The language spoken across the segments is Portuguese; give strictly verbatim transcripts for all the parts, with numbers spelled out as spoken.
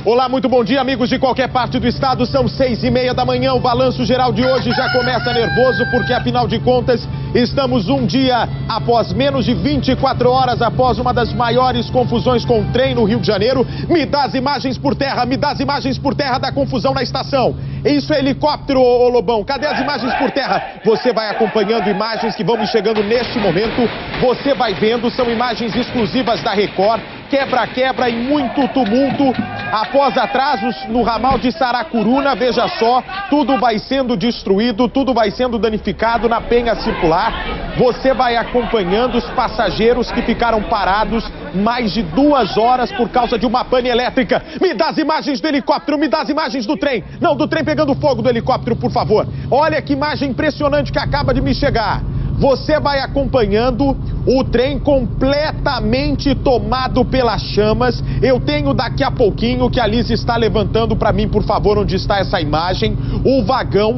Olá, muito bom dia, amigos de qualquer parte do estado. São seis e meia da manhã. O balanço geral de hoje já começa nervoso, porque afinal de contas estamos um dia após menos de vinte e quatro horas após uma das maiores confusões com o trem no Rio de Janeiro. Me dá as imagens por terra, me dá as imagens por terra da confusão na estação. Isso é helicóptero, ô, ô Lobão. Cadê as imagens por terra? Você vai acompanhando imagens que vão me chegando neste momento. Você vai vendo, são imagens exclusivas da Record. Quebra-quebra e muito tumulto. Após atrasos no ramal de Saracuruna, veja só, tudo vai sendo destruído, tudo vai sendo danificado na penha circular. Você vai acompanhando os passageiros que ficaram parados mais de duas horas por causa de uma pane elétrica. Me dá as imagens do helicóptero, me dá as imagens do trem. Não, do trem pegando fogo, do helicóptero, por favor. Olha que imagem impressionante que acaba de me chegar. Você vai acompanhando o trem completamente tomado pelas chamas. Eu tenho daqui a pouquinho, que a Liz está levantando para mim, por favor, onde está essa imagem. O vagão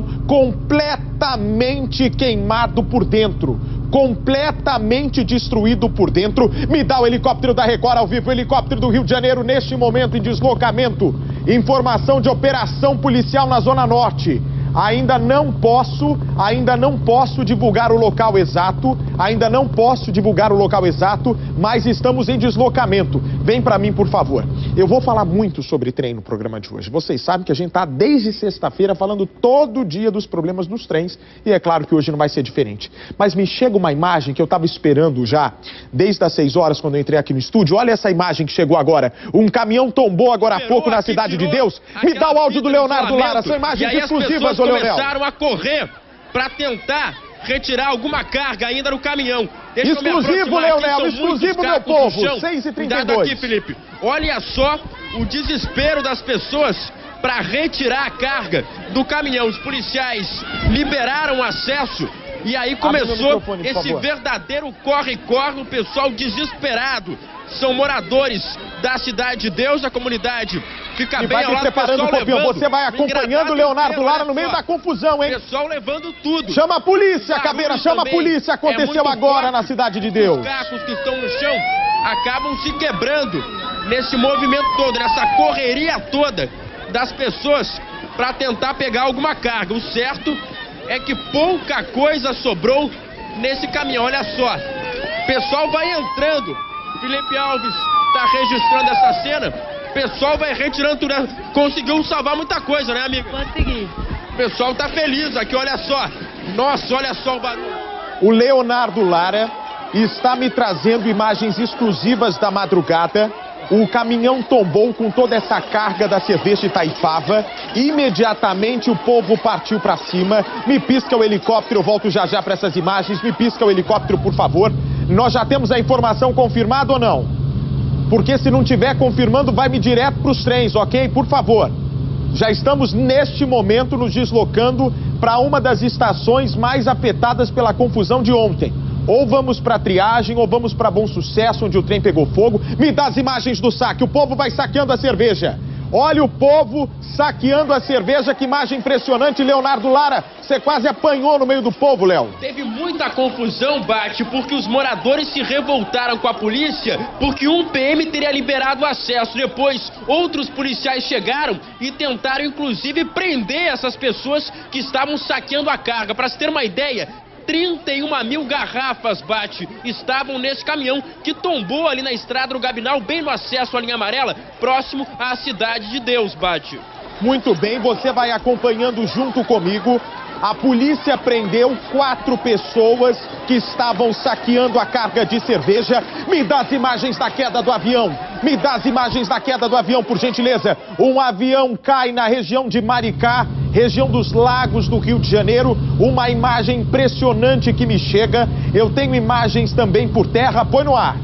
completamente queimado por dentro. Completamente destruído por dentro. Me dá o helicóptero da Record ao vivo, o helicóptero do Rio de Janeiro neste momento em deslocamento. Informação de operação policial na Zona Norte. Ainda não posso, ainda não posso divulgar o local exato, ainda não posso divulgar o local exato, mas estamos em deslocamento. Vem para mim, por favor. Eu vou falar muito sobre trem no programa de hoje. Vocês sabem que a gente está desde sexta-feira falando todo dia dos problemas dos trens, e é claro que hoje não vai ser diferente. Mas me chega uma imagem que eu estava esperando já desde as seis horas, quando eu entrei aqui no estúdio. Olha essa imagem que chegou agora. Um caminhão tombou agora há pouco na Cidade de Deus. Me dá o áudio do Leonardo Lara. São imagens exclusivas, ô Leonel. Começaram a correr para tentar retirar alguma carga ainda no caminhão. Deixa exclusivo, Leonel, exclusivo, meu povo. seis e trinta e dois. Aqui, Felipe. Olha só o desespero das pessoas para retirar a carga do caminhão. Os policiais liberaram o acesso e aí começou esse verdadeiro corre-corre, o pessoal desesperado. São moradores da Cidade de Deus, da comunidade. Fica e bem ao lado, separando um pouquinho. Você vai acompanhando o Leonardo Lara no meio da confusão, hein? Pessoal levando tudo. Chama a polícia, Caveira, chama a polícia. Aconteceu é agora forte. Na Cidade de Deus. Os cacos que estão no chão acabam se quebrando nesse movimento todo, nessa correria toda das pessoas para tentar pegar alguma carga. O certo é que pouca coisa sobrou nesse caminhão. Olha só, o pessoal vai entrando. Felipe Alves está registrando essa cena. O pessoal vai retirando tudo. Conseguiu salvar muita coisa, né, amigo? Consegui. O pessoal tá feliz aqui, olha só. Nossa, olha só o barulho. O Leonardo Lara está me trazendo imagens exclusivas da madrugada. O caminhão tombou com toda essa carga da cerveja Itaipava. Imediatamente o povo partiu para cima. Me pisca o helicóptero, eu volto já já para essas imagens. Me pisca o helicóptero, por favor. Nós já temos a informação confirmada ou não? Porque se não tiver confirmando, vai-me direto para os trens, ok? Por favor. Já estamos neste momento nos deslocando para uma das estações mais afetadas pela confusão de ontem. Ou vamos para Triagem, ou vamos para Bom Sucesso, onde o trem pegou fogo. Me dá as imagens do saque. O povo vai saqueando a cerveja. Olha o povo saqueando a cerveja, que imagem impressionante. Leonardo Lara, você quase apanhou no meio do povo, Léo. Teve muita confusão, Bate, porque os moradores se revoltaram com a polícia, porque um P M teria liberado o acesso. Depois, outros policiais chegaram e tentaram, inclusive, prender essas pessoas que estavam saqueando a carga. Para se ter uma ideia, trinta e uma mil garrafas, Bate, estavam nesse caminhão que tombou ali na estrada do Gabinal, bem no acesso à linha amarela, próximo à Cidade de Deus, Bate. Muito bem, você vai acompanhando junto comigo. A polícia prendeu quatro pessoas que estavam saqueando a carga de cerveja. Me dá as imagens da queda do avião. Me dá as imagens da queda do avião, por gentileza. Um avião cai na região de Maricá, região dos Lagos do Rio de Janeiro. Uma imagem impressionante que me chega. Eu tenho imagens também por terra. Põe no ar.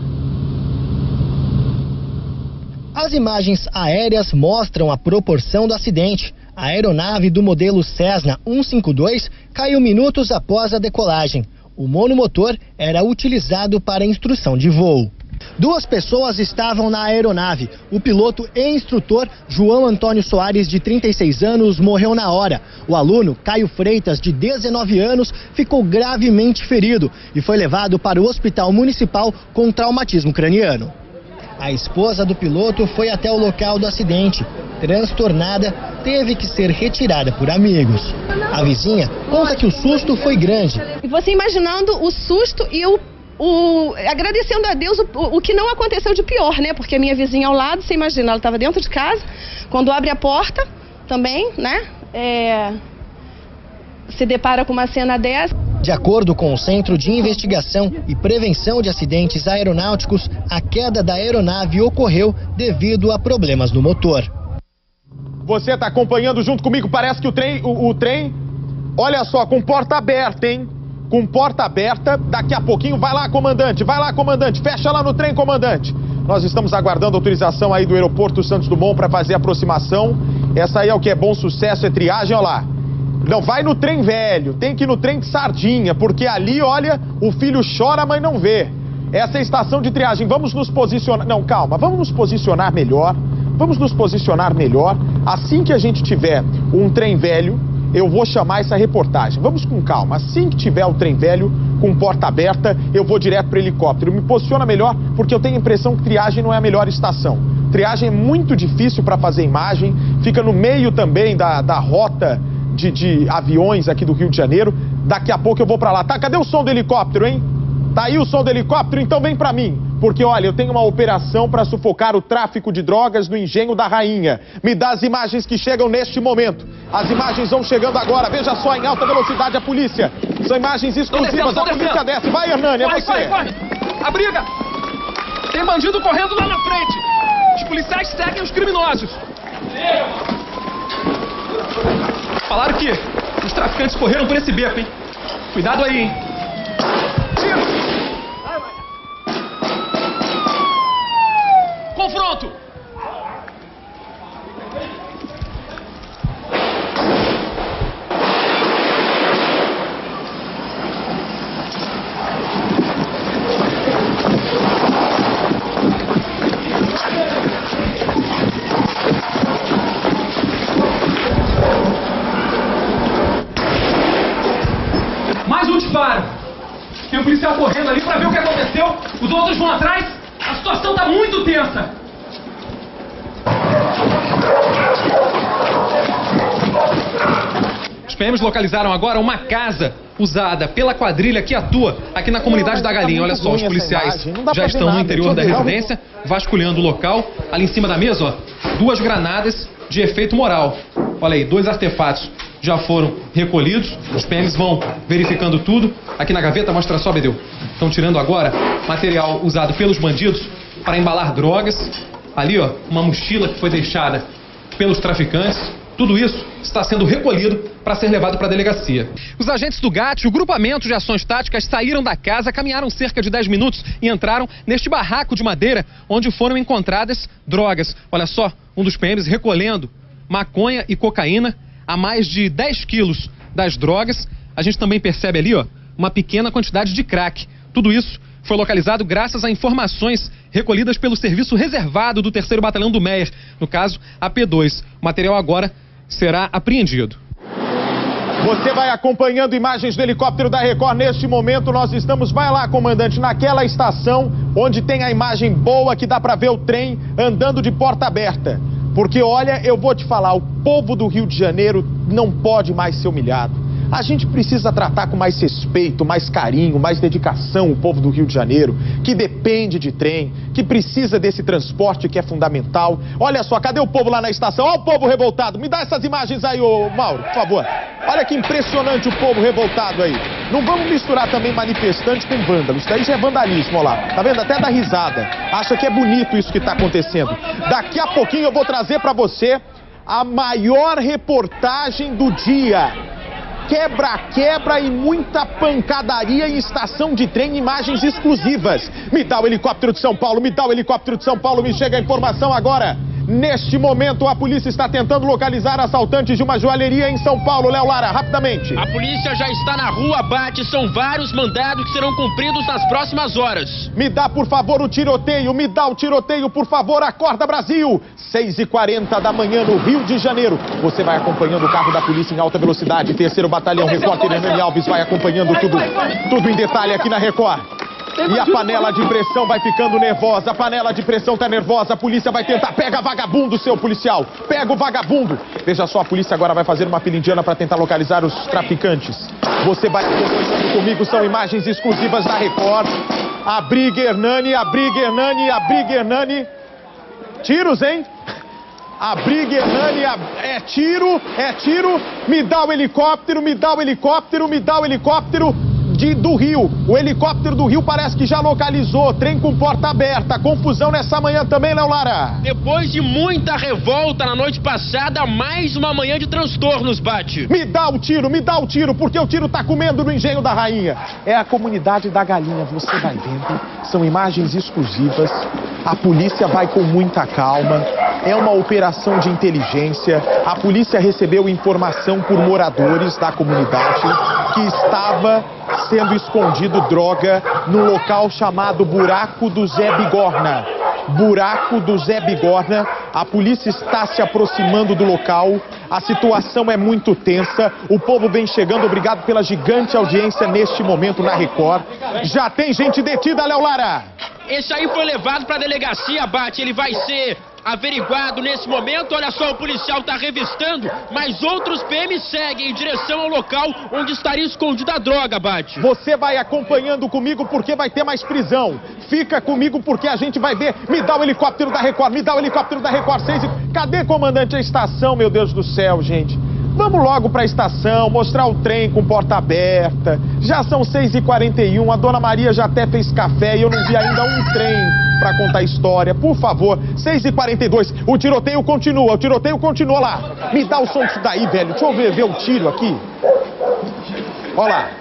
As imagens aéreas mostram a proporção do acidente. A aeronave do modelo Cessna cento e cinquenta e dois caiu minutos após a decolagem. O monomotor era utilizado para instrução de voo. Duas pessoas estavam na aeronave. O piloto e instrutor João Antônio Soares, de trinta e seis anos, morreu na hora. O aluno Caio Freitas, de dezenove anos, ficou gravemente ferido e foi levado para o Hospital Municipal com traumatismo craniano. A esposa do piloto foi até o local do acidente. transtornada, teve que ser retirada por amigos. A vizinha conta que o susto foi grande. Você imaginando o susto e o, o agradecendo a Deus o, o que não aconteceu de pior, né? Porque a minha vizinha ao lado, você imagina, ela estava dentro de casa, quando abre a porta também, né? É, se depara com uma cena dessa. De acordo com o Centro de Investigação e Prevenção de Acidentes Aeronáuticos, a queda da aeronave ocorreu devido a problemas no motor. Você está acompanhando junto comigo, parece que o trem, o, o trem, olha só, com porta aberta, hein? Com porta aberta, daqui a pouquinho, vai lá, comandante, vai lá, comandante, fecha lá no trem, comandante. Nós estamos aguardando autorização aí do aeroporto Santos Dumont para fazer a aproximação. Essa aí é o que é bom sucesso, é triagem, olha lá. Não vai no trem velho, tem que ir no trem de sardinha, porque ali, olha, o filho chora, mas não vê. Essa é a estação de triagem, vamos nos posicionar... Não, calma, vamos nos posicionar melhor, vamos nos posicionar melhor. Assim que a gente tiver um trem velho, eu vou chamar essa reportagem. Vamos com calma, assim que tiver o trem velho, com porta aberta, eu vou direto para o helicóptero. Me posiciona melhor, porque eu tenho a impressão que triagem não é a melhor estação. Triagem é muito difícil para fazer imagem, fica no meio também da, da rota... De, de aviões aqui do Rio de Janeiro. Daqui a pouco eu vou pra lá. Tá, cadê o som do helicóptero, hein? Tá aí o som do helicóptero? Então vem pra mim. Porque, olha, eu tenho uma operação pra sufocar o tráfico de drogas no Engenho da Rainha. Me dá as imagens que chegam neste momento. As imagens vão chegando agora. Veja só, em alta velocidade, a polícia. São imagens exclusivas. A polícia desce. Vai, Hernani, é você. Corre, corre, corre. A briga. Tem bandido correndo lá na frente. Os policiais seguem os criminosos. Falaram que os traficantes correram por esse beco, hein? Cuidado aí, hein? Tira! Confronto! Tem um policial correndo ali pra ver o que aconteceu. Os outros vão atrás. A situação tá muito tensa. Os P Ms localizaram agora uma casa usada pela quadrilha que atua aqui na comunidade da Galinha. Olha só, os policiais já estão no interior da residência, vasculhando o local. Ali em cima da mesa, ó, duas granadas de efeito moral. Olha aí, dois artefatos já foram recolhidos. Os P Ms vão verificando tudo. Aqui na gaveta, mostra só, Bedeu. Estão tirando agora material usado pelos bandidos para embalar drogas. Ali, ó, uma mochila que foi deixada pelos traficantes. Tudo isso está sendo recolhido para ser levado para a delegacia. Os agentes do GAT, o grupamento de ações táticas, saíram da casa, caminharam cerca de dez minutos e entraram neste barraco de madeira onde foram encontradas drogas. Olha só, um dos P Ms recolhendo maconha e cocaína, a mais de dez quilos das drogas. A gente também percebe ali, ó, uma pequena quantidade de crack. Tudo isso foi localizado graças a informações recolhidas pelo serviço reservado do terceiro Batalhão do Meier, no caso, a P dois. O material agora será apreendido. Você vai acompanhando imagens do helicóptero da Record. Neste momento nós estamos, vai lá, comandante, naquela estação onde tem a imagem boa que dá para ver o trem andando de porta aberta. Porque, olha, eu vou te falar, o povo do Rio de Janeiro não pode mais ser humilhado. A gente precisa tratar com mais respeito, mais carinho, mais dedicação o povo do Rio de Janeiro, que depende de trem, que precisa desse transporte que é fundamental. Olha só, cadê o povo lá na estação? Olha o povo revoltado. Me dá essas imagens aí, ô Mauro, por favor. Olha que impressionante o povo revoltado aí. Não vamos misturar também manifestante com vândalo. Isso daí já é vandalismo, olha lá. Tá vendo? Até dá risada. Acha que é bonito isso que tá acontecendo. Daqui a pouquinho eu vou trazer pra você a maior reportagem do dia. Quebra-quebra e muita pancadaria em estação de trem, imagens exclusivas. Me dá o helicóptero de São Paulo, me dá o helicóptero de São Paulo, me chega a informação agora. Neste momento, a polícia está tentando localizar assaltantes de uma joalheria em São Paulo. Léo Lara, rapidamente. A polícia já está na rua, bate, são vários mandados que serão cumpridos nas próximas horas. Me dá, por favor, o tiroteio, me dá o tiroteio, por favor, acorda, Brasil. seis e quarenta da manhã no Rio de Janeiro. Você vai acompanhando o carro da polícia em alta velocidade. Terceiro Batalhão, repórter Hernani Alves vai acompanhando tudo, tudo em detalhe aqui na Record. E a panela de pressão vai ficando nervosa, a panela de pressão tá nervosa, a polícia vai tentar, pega vagabundo, seu policial, pega o vagabundo. Veja só, a polícia agora vai fazer uma fila indiana para tentar localizar os traficantes. Você vai acompanhando comigo, são imagens exclusivas da Record. A briga Hernani, a briga Hernani, a briga Hernani. Tiros, hein? A briga Hernani, a... é tiro, é tiro. Me dá o helicóptero, me dá o helicóptero, me dá o helicóptero. De, do Rio, o helicóptero do Rio parece que já localizou, trem com porta aberta, confusão nessa manhã também, Léo Lara. Depois de muita revolta na noite passada, mais uma manhã de transtornos, Bate. Me dá o tiro, me dá o tiro, porque o tiro tá comendo no Engenho da Rainha. É a comunidade da Galinha, você vai vendo, são imagens exclusivas, a polícia vai com muita calma, é uma operação de inteligência, a polícia recebeu informação por moradores da comunidade que estava sendo escondido droga no local chamado Buraco do Zé Bigorna. Buraco do Zé Bigorna. A polícia está se aproximando do local. A situação é muito tensa. O povo vem chegando. Obrigado pela gigante audiência neste momento na Record. Já tem gente detida, Léo Lara. Esse aí foi levado para a delegacia, Bate. Ele vai ser averiguado nesse momento. Olha só, o policial está revistando, mas outros P Ms seguem em direção ao local onde estaria escondida a droga, Bate. Você vai acompanhando comigo porque vai ter mais prisão. Fica comigo porque a gente vai ver. Me dá o helicóptero da Record, me dá o helicóptero da Record seis. Cadê, comandante, a estação, meu Deus do céu, gente? Vamos logo para a estação, mostrar o trem com porta aberta. Já são seis e quarenta e um, a Dona Maria já até fez café e eu não vi ainda um trem para contar a história. Por favor, seis e quarenta e dois, o tiroteio continua, o tiroteio continua lá. Me dá o som disso daí, velho. Deixa eu ver, ver o tiro aqui. Olha lá.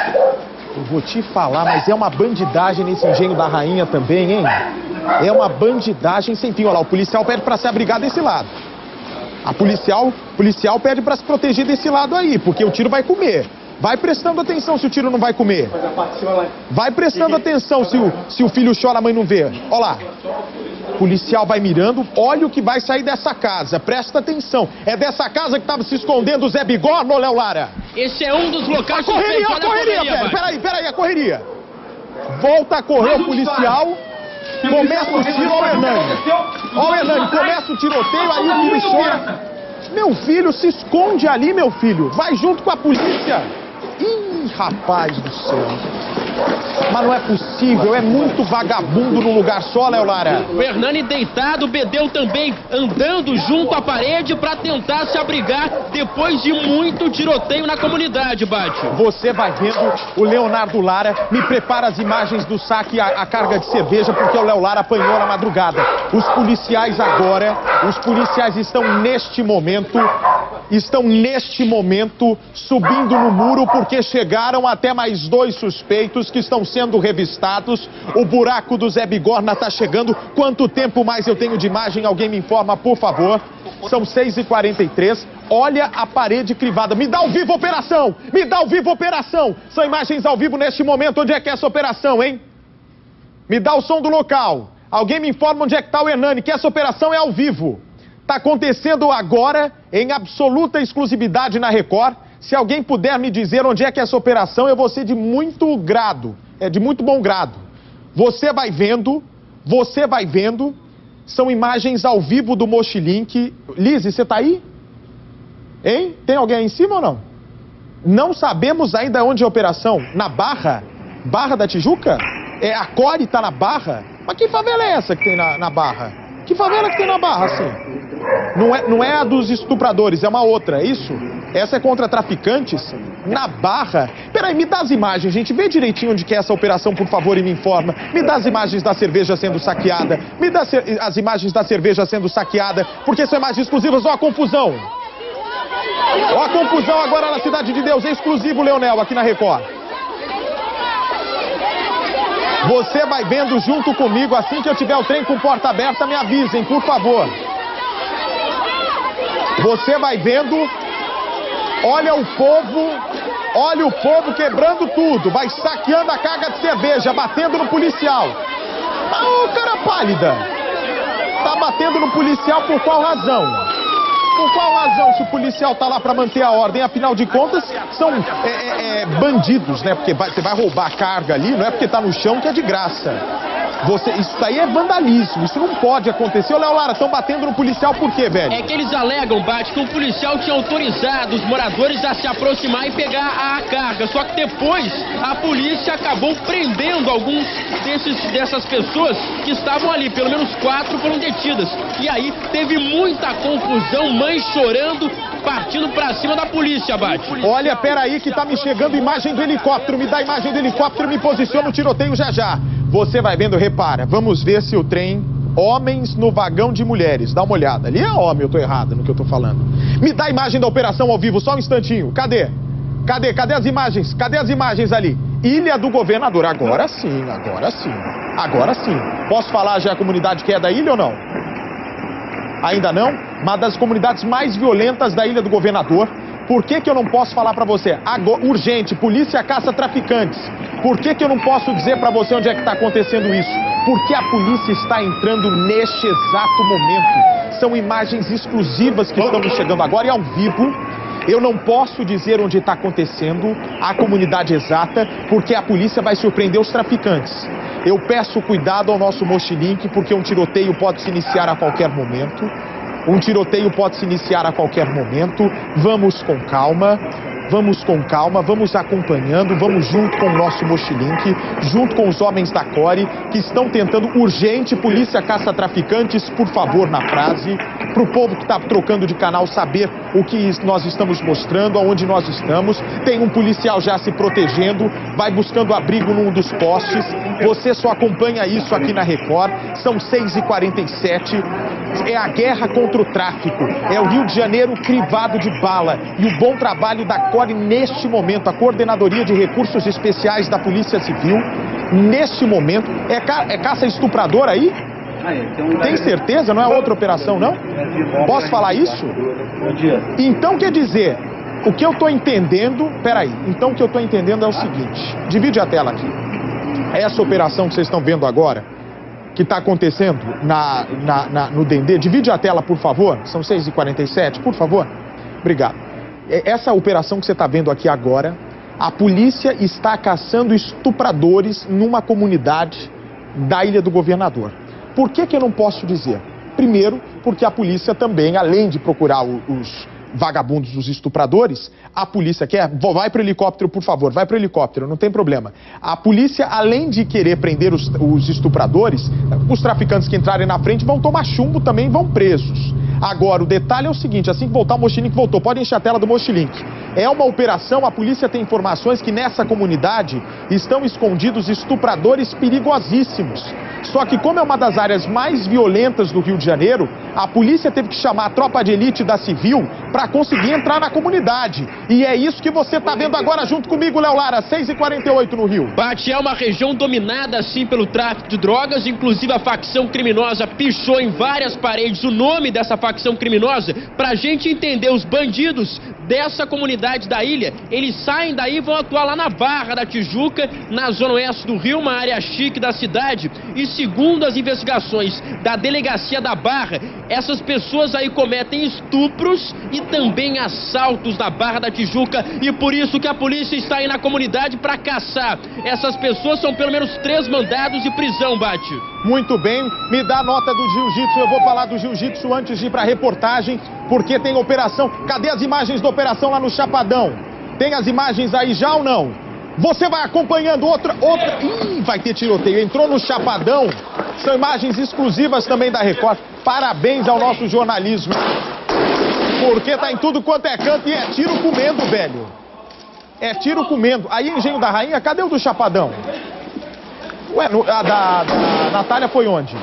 Eu vou te falar, mas é uma bandidagem nesse Engenho da Rainha também, hein? É uma bandidagem sem fim. Olha lá, o policial pede para se abrigar desse lado. A policial, policial pede para se proteger desse lado aí, porque o tiro vai comer. Vai prestando atenção se o tiro não vai comer. Vai prestando atenção se o, se o filho chora, a mãe não vê. Olha lá. O policial vai mirando, olha o que vai sair dessa casa. Presta atenção. É dessa casa que estava se escondendo o Zé Bigorna, ou Léo Lara? Esse é um dos locais... A correria, a correria, velho. Peraí, peraí, a correria. Volta a correr o policial. Começa o tiro, ó o Hernani. Ó o Hernani, começa o tiroteio, aí o filho chora. Meu filho, se esconde ali, meu filho. Vai junto com a polícia. Ih, rapaz do céu. Mas não é possível, é muito vagabundo num lugar só, Léo Lara. O Hernani deitado, o Bedeu também andando junto à parede para tentar se abrigar depois de muito tiroteio na comunidade, Bate. Você vai vendo o Leonardo Lara, me prepara as imagens do saque a, a carga de cerveja, porque o Léo Lara apanhou na madrugada. Os policiais agora, os policiais estão neste momento, estão neste momento subindo no muro porque chegaram até mais dois suspeitos que estão sendo revistados. O buraco do Zé Bigorna está chegando. Quanto tempo mais eu tenho de imagem? Alguém me informa, por favor. São seis e quarenta e três. Olha a parede crivada. Me dá ao vivo operação! Me dá ao vivo operação! São imagens ao vivo neste momento. Onde é que é essa operação, hein? Me dá o som do local. Alguém me informa onde é que está o Hernani, que essa operação é ao vivo. Está acontecendo agora, em absoluta exclusividade na Record. Se alguém puder me dizer onde é que é essa operação, eu vou ser de muito grado. É de muito bom grado. Você vai vendo, você vai vendo. São imagens ao vivo do Mochilink. Lise, você tá aí? Hein? Tem alguém aí em cima ou não? Não sabemos ainda onde é a operação. Na Barra? Barra da Tijuca? É, a Core tá na Barra? Mas que favela é essa que tem na, na Barra? Que favela que tem na Barra, assim? Não é, não é a dos estupradores, é uma outra, é isso? Essa é contra traficantes? Na Barra? Peraí, me dá as imagens, gente. Vê direitinho onde que é essa operação, por favor, e me informa. Me dá as imagens da cerveja sendo saqueada. Me dá as imagens da cerveja sendo saqueada, porque são imagens exclusivas. Ó a confusão. Ó a confusão agora na Cidade de Deus. É exclusivo, Leonel, aqui na Record. Você vai vendo junto comigo. Assim que eu tiver o trem com porta aberta, me avisem, por favor. Você vai vendo. Olha o povo, olha o povo quebrando tudo, vai saqueando a carga de cerveja, batendo no policial. Ah, o cara pálida. Tá batendo no policial por qual razão? por qual razão se o policial tá lá para manter a ordem? Afinal de contas, são é, é, é, bandidos, né? Porque vai, você vai roubar carga ali, não é porque tá no chão que é de graça. Você, isso daí é vandalismo, isso não pode acontecer. Ô, Léo Lara, estão batendo no policial por quê, velho? É que eles alegam, Bate, que o policial tinha autorizado os moradores a se aproximar e pegar a carga. Só que depois a polícia acabou prendendo alguns desses, dessas pessoas que estavam ali. Pelo menos quatro foram detidas. E aí teve muita confusão, mães chorando, partindo pra cima da polícia, Bate. Olha, peraí que tá me chegando imagem do helicóptero. Me dá a imagem do helicóptero, me posiciona o tiroteio já já. Você vai vendo, repara, vamos ver se o trem, homens no vagão de mulheres, dá uma olhada. Ali é homem, eu tô errado no que eu tô falando. Me dá a imagem da operação ao vivo, só um instantinho. Cadê? Cadê? Cadê as imagens? Cadê as imagens ali? Ilha do Governador, agora sim, agora sim. Agora sim. Posso falar já a comunidade que é da ilha ou não? Ainda não? Uma das comunidades mais violentas da Ilha do Governador. Por que que eu não posso falar pra você? Agora, urgente, polícia caça traficantes. Por que que eu não posso dizer pra você onde é que tá acontecendo isso? Porque a polícia está entrando neste exato momento. São imagens exclusivas que estão nos chegando agora e ao vivo. Eu não posso dizer onde está acontecendo a comunidade exata, porque a polícia vai surpreender os traficantes. Eu peço cuidado ao nosso Mochilink, porque um tiroteio pode se iniciar a qualquer momento. Um tiroteio pode se iniciar a qualquer momento. Vamos com calma, vamos com calma, vamos acompanhando, vamos junto com o nosso Mochilink, junto com os homens da Core, que estão tentando urgente, polícia caça traficantes, por favor, na frase, para o povo que está trocando de canal saber o que nós estamos mostrando, aonde nós estamos. Tem um policial já se protegendo, vai buscando abrigo num dos postes. Você só acompanha isso aqui na Record. São seis e quarenta e sete. É a guerra contra o tráfico. É o Rio de Janeiro crivado de bala. E o bom trabalho da Core neste momento, a Coordenadoria de Recursos Especiais da Polícia Civil, neste momento. É, ca é caça estuprador aí? Tem certeza? Não é outra operação, não? Posso falar isso? Então quer dizer, o que eu estou entendendo... Peraí, então o que eu estou entendendo é o seguinte. Divide a tela aqui. Essa operação que vocês estão vendo agora, que está acontecendo na, na, na, no Dendê, divide a tela, por favor. São seis e quarenta e sete, por favor. Obrigado. Essa operação que você está vendo aqui agora, a polícia está caçando estupradores numa comunidade da Ilha do Governador. Por que que eu não posso dizer? Primeiro, porque a polícia também, além de procurar os vagabundos, os estupradores, a polícia quer... Vai para o helicóptero, por favor, vai para o helicóptero, não tem problema. A polícia, além de querer prender os, os estupradores, os traficantes que entrarem na frente vão tomar chumbo também, vão presos. Agora, o detalhe é o seguinte, assim que voltar o Mochilink voltou, pode encher a tela do Mochilink. É uma operação, a polícia tem informações que nessa comunidade estão escondidos estupradores perigosíssimos. Só que como é uma das áreas mais violentas do Rio de Janeiro, a polícia teve que chamar a tropa de elite da Civil para conseguir entrar na comunidade. E é isso que você está vendo agora junto comigo, Léo Lara, seis e quarenta e oito no Rio. Bate, é uma região dominada assim pelo tráfico de drogas, inclusive a facção criminosa pichou em várias paredes o nome dessa facção criminosa. Pra gente entender, os bandidos dessa comunidade da ilha, eles saem daí e vão atuar lá na Barra da Tijuca, na zona oeste do Rio, uma área chique da cidade. E segundo as investigações da delegacia da Barra, essas pessoas aí cometem estupros e também assaltos na Barra da Tijuca, e por isso que a polícia está aí na comunidade para caçar essas pessoas. São pelo menos três mandados de prisão, Bate. Muito bem, me dá a nota do jiu-jitsu, eu vou falar do jiu-jitsu antes de ir para a reportagem, porque tem operação. Cadê as imagens da operação lá no Chapadão? Tem as imagens aí já ou não? Você vai acompanhando outra, outra... Ih, vai ter tiroteio, entrou no Chapadão. São imagens exclusivas também da Record. Parabéns ao nosso jornalismo, porque tá em tudo quanto é canto e é tiro comendo, velho. É tiro comendo. Aí, Engenho da Rainha, cadê o do Chapadão? Ué, no, a da, da Natália foi onde?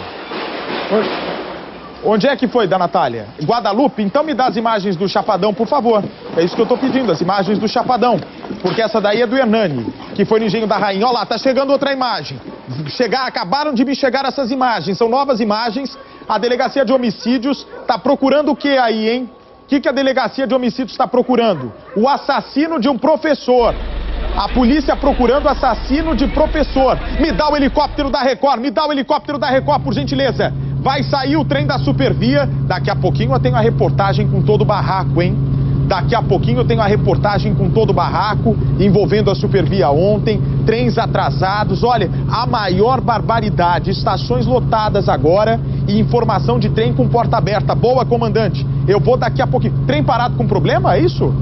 Onde é que foi da Natália? Guadalupe? Então me dá as imagens do Chapadão, por favor. É isso que eu tô pedindo, as imagens do Chapadão. Porque essa daí é do Hernani, que foi no Engenho da Rainha. Olha lá, tá chegando outra imagem. Chegar, acabaram de me chegar essas imagens, são novas imagens. A Delegacia de Homicídios tá procurando o que aí, hein? O que, que a Delegacia de Homicídios está procurando? O assassino de um professor. A polícia procurando assassino de professor. Me dá o helicóptero da Record, me dá o helicóptero da Record, por gentileza. Vai sair o trem da Supervia. Daqui a pouquinho eu tenho a reportagem com todo o barraco, hein? Daqui a pouquinho eu tenho a reportagem com todo o barraco, envolvendo a Supervia ontem, trens atrasados. Olha, a maior barbaridade, estações lotadas agora e informação de trem com porta aberta. Boa, comandante. Eu vou daqui a pouquinho. Trem parado com problema, é isso?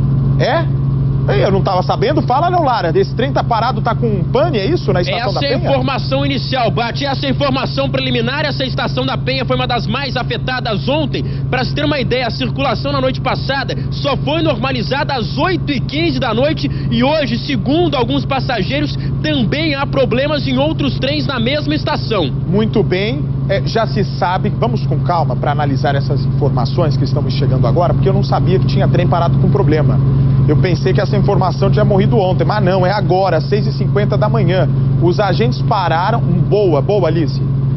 É? Eu não estava sabendo. Fala, Léo Lara, esse trem tá parado, tá com um pane, é isso, na Estação essa da Penha? Essa é a informação inicial, Bate. Essa é a informação preliminar. Essa Estação da Penha foi uma das mais afetadas ontem. Para se ter uma ideia, a circulação na noite passada só foi normalizada às oito e quinze da noite e hoje, segundo alguns passageiros, também há problemas em outros trens na mesma estação. Muito bem. É, já se sabe, vamos com calma para analisar essas informações que estamos chegando agora, porque eu não sabia que tinha trem parado com problema. Eu pensei que essa informação tinha morrido ontem, mas não, é agora, às seis e cinquenta da manhã. Os agentes pararam. Boa, boa, Alice.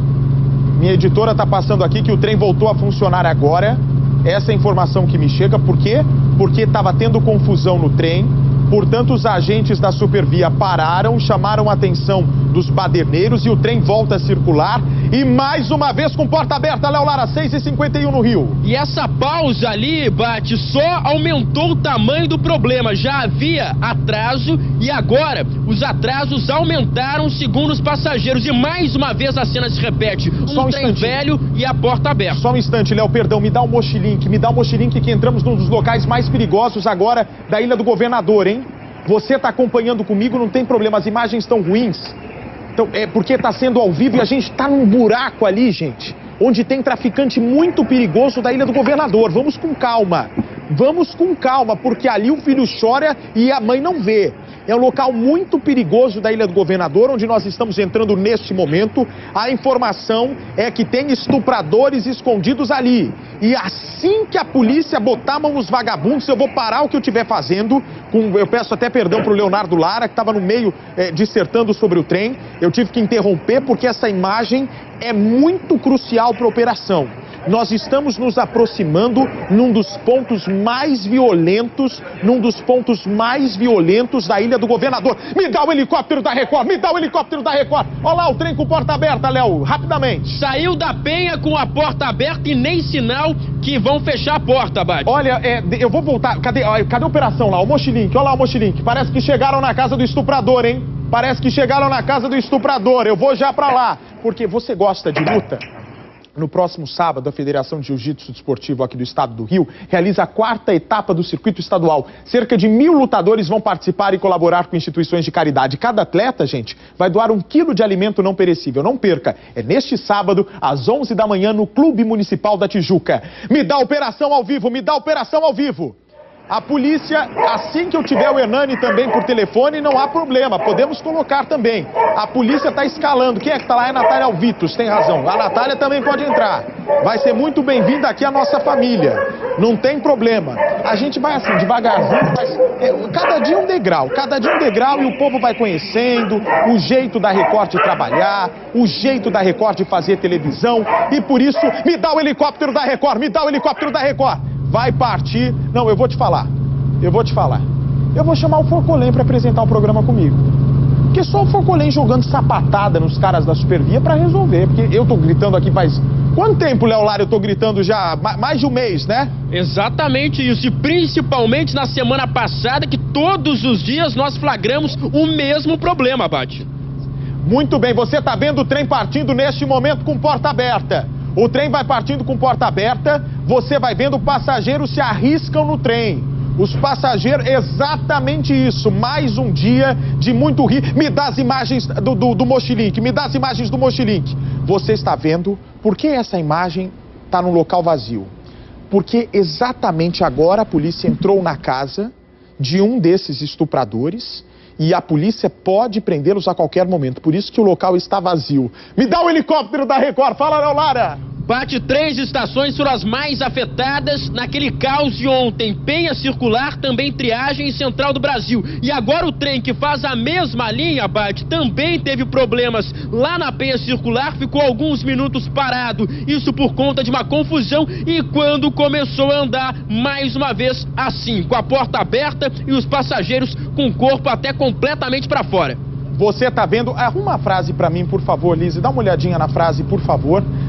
Minha editora está passando aqui que o trem voltou a funcionar agora. Essa é a informação que me chega. Por quê? Porque estava tendo confusão no trem. Portanto, os agentes da Supervia pararam, chamaram a atenção dos baderneiros e o trem volta a circular. E mais uma vez com porta aberta, Léo Lara, seis e cinquenta e um no Rio. E essa pausa ali, Bate, só aumentou o tamanho do problema. Já havia atraso e agora os atrasos aumentaram segundo os passageiros. E mais uma vez a cena se repete. Um, só um trem instantinho. velho e a porta aberta. Só um instante, Léo, perdão, me dá um mochilink, me dá um mochilink que entramos num dos locais mais perigosos agora da Ilha do Governador, hein? Você está acompanhando comigo, não tem problema, as imagens estão ruins. Então, é porque está sendo ao vivo e a gente está num buraco ali, gente, onde tem traficante muito perigoso da Ilha do Governador. Vamos com calma, vamos com calma, porque ali o filho chora e a mãe não vê. É um local muito perigoso da Ilha do Governador, onde nós estamos entrando neste momento. A informação é que tem estupradores escondidos ali. E assim que a polícia botar a mão nos vagabundos, eu vou parar o que eu estiver fazendo. Com, eu peço até perdão para o Leonardo Lara, que estava no meio é, dissertando sobre o trem. Eu tive que interromper porque essa imagem é muito crucial para a operação. Nós estamos nos aproximando num dos pontos mais violentos, num dos pontos mais violentos da Ilha do Governador. Me dá o helicóptero da Record, me dá o helicóptero da Record. Olha lá o trem com porta aberta, Léo, rapidamente. Saiu da Penha com a porta aberta e nem sinal que vão fechar a porta, Bate. Olha, é, eu vou voltar, cadê, cadê a operação lá? O Mochilink, olha lá o Mochilink. Parece que chegaram na casa do estuprador, hein? Parece que chegaram na casa do estuprador. Eu vou já pra lá, porque você gosta de luta? No próximo sábado, a Federação de Jiu-Jitsu Desportivo aqui do estado do Rio realiza a quarta etapa do circuito estadual. Cerca de mil lutadores vão participar e colaborar com instituições de caridade. Cada atleta, gente, vai doar um quilo de alimento não perecível. Não perca, é neste sábado, às onze da manhã, no Clube Municipal da Tijuca. Me dá operação ao vivo, me dá operação ao vivo. A polícia, assim que eu tiver o Hernani também por telefone, não há problema, podemos colocar também. A polícia está escalando. Quem é que está lá? É a Natália Alvitos, tem razão. A Natália também pode entrar. Vai ser muito bem-vinda aqui a nossa família. Não tem problema. A gente vai assim, devagarzinho, mas é, cada dia um degrau, cada dia um degrau e o povo vai conhecendo o jeito da Record de trabalhar, o jeito da Record de fazer televisão. E por isso, me dá o helicóptero da Record, me dá o helicóptero da Record. Vai partir... Não, eu vou te falar. Eu vou te falar. Eu vou chamar o Forcolém para apresentar o programa comigo. Porque só o Forcolém jogando sapatada nos caras da Supervia para resolver. Porque eu tô gritando aqui faz... Quanto tempo, Léo Lara, eu tô gritando já? Mais de um mês, né? Exatamente isso. E principalmente na semana passada, que todos os dias nós flagramos o mesmo problema, Bate. Muito bem. Você tá vendo o trem partindo neste momento com porta aberta. O trem vai partindo com porta aberta, você vai vendo passageiros se arriscam no trem. Os passageiros, exatamente isso, mais um dia de muito rir. Me dá as imagens do, do, do Mochilink, me dá as imagens do Mochilink. Você está vendo por que essa imagem está num local vazio? Porque exatamente agora a polícia entrou na casa de um desses estupradores e a polícia pode prendê-los a qualquer momento. Por isso que o local está vazio. Me dá o helicóptero da Record. Fala, Léo Lara. Bate, três estações foram as mais afetadas naquele caos de ontem. Penha Circular, também Triagem e Central do Brasil. E agora o trem que faz a mesma linha, Bate, também teve problemas. Lá na Penha Circular ficou alguns minutos parado. Isso por conta de uma confusão. E quando começou a andar, mais uma vez assim, com a porta aberta e os passageiros com o corpo até completamente para fora. Você tá vendo? Arruma a frase para mim, por favor, Lise. Dá uma olhadinha na frase, por favor.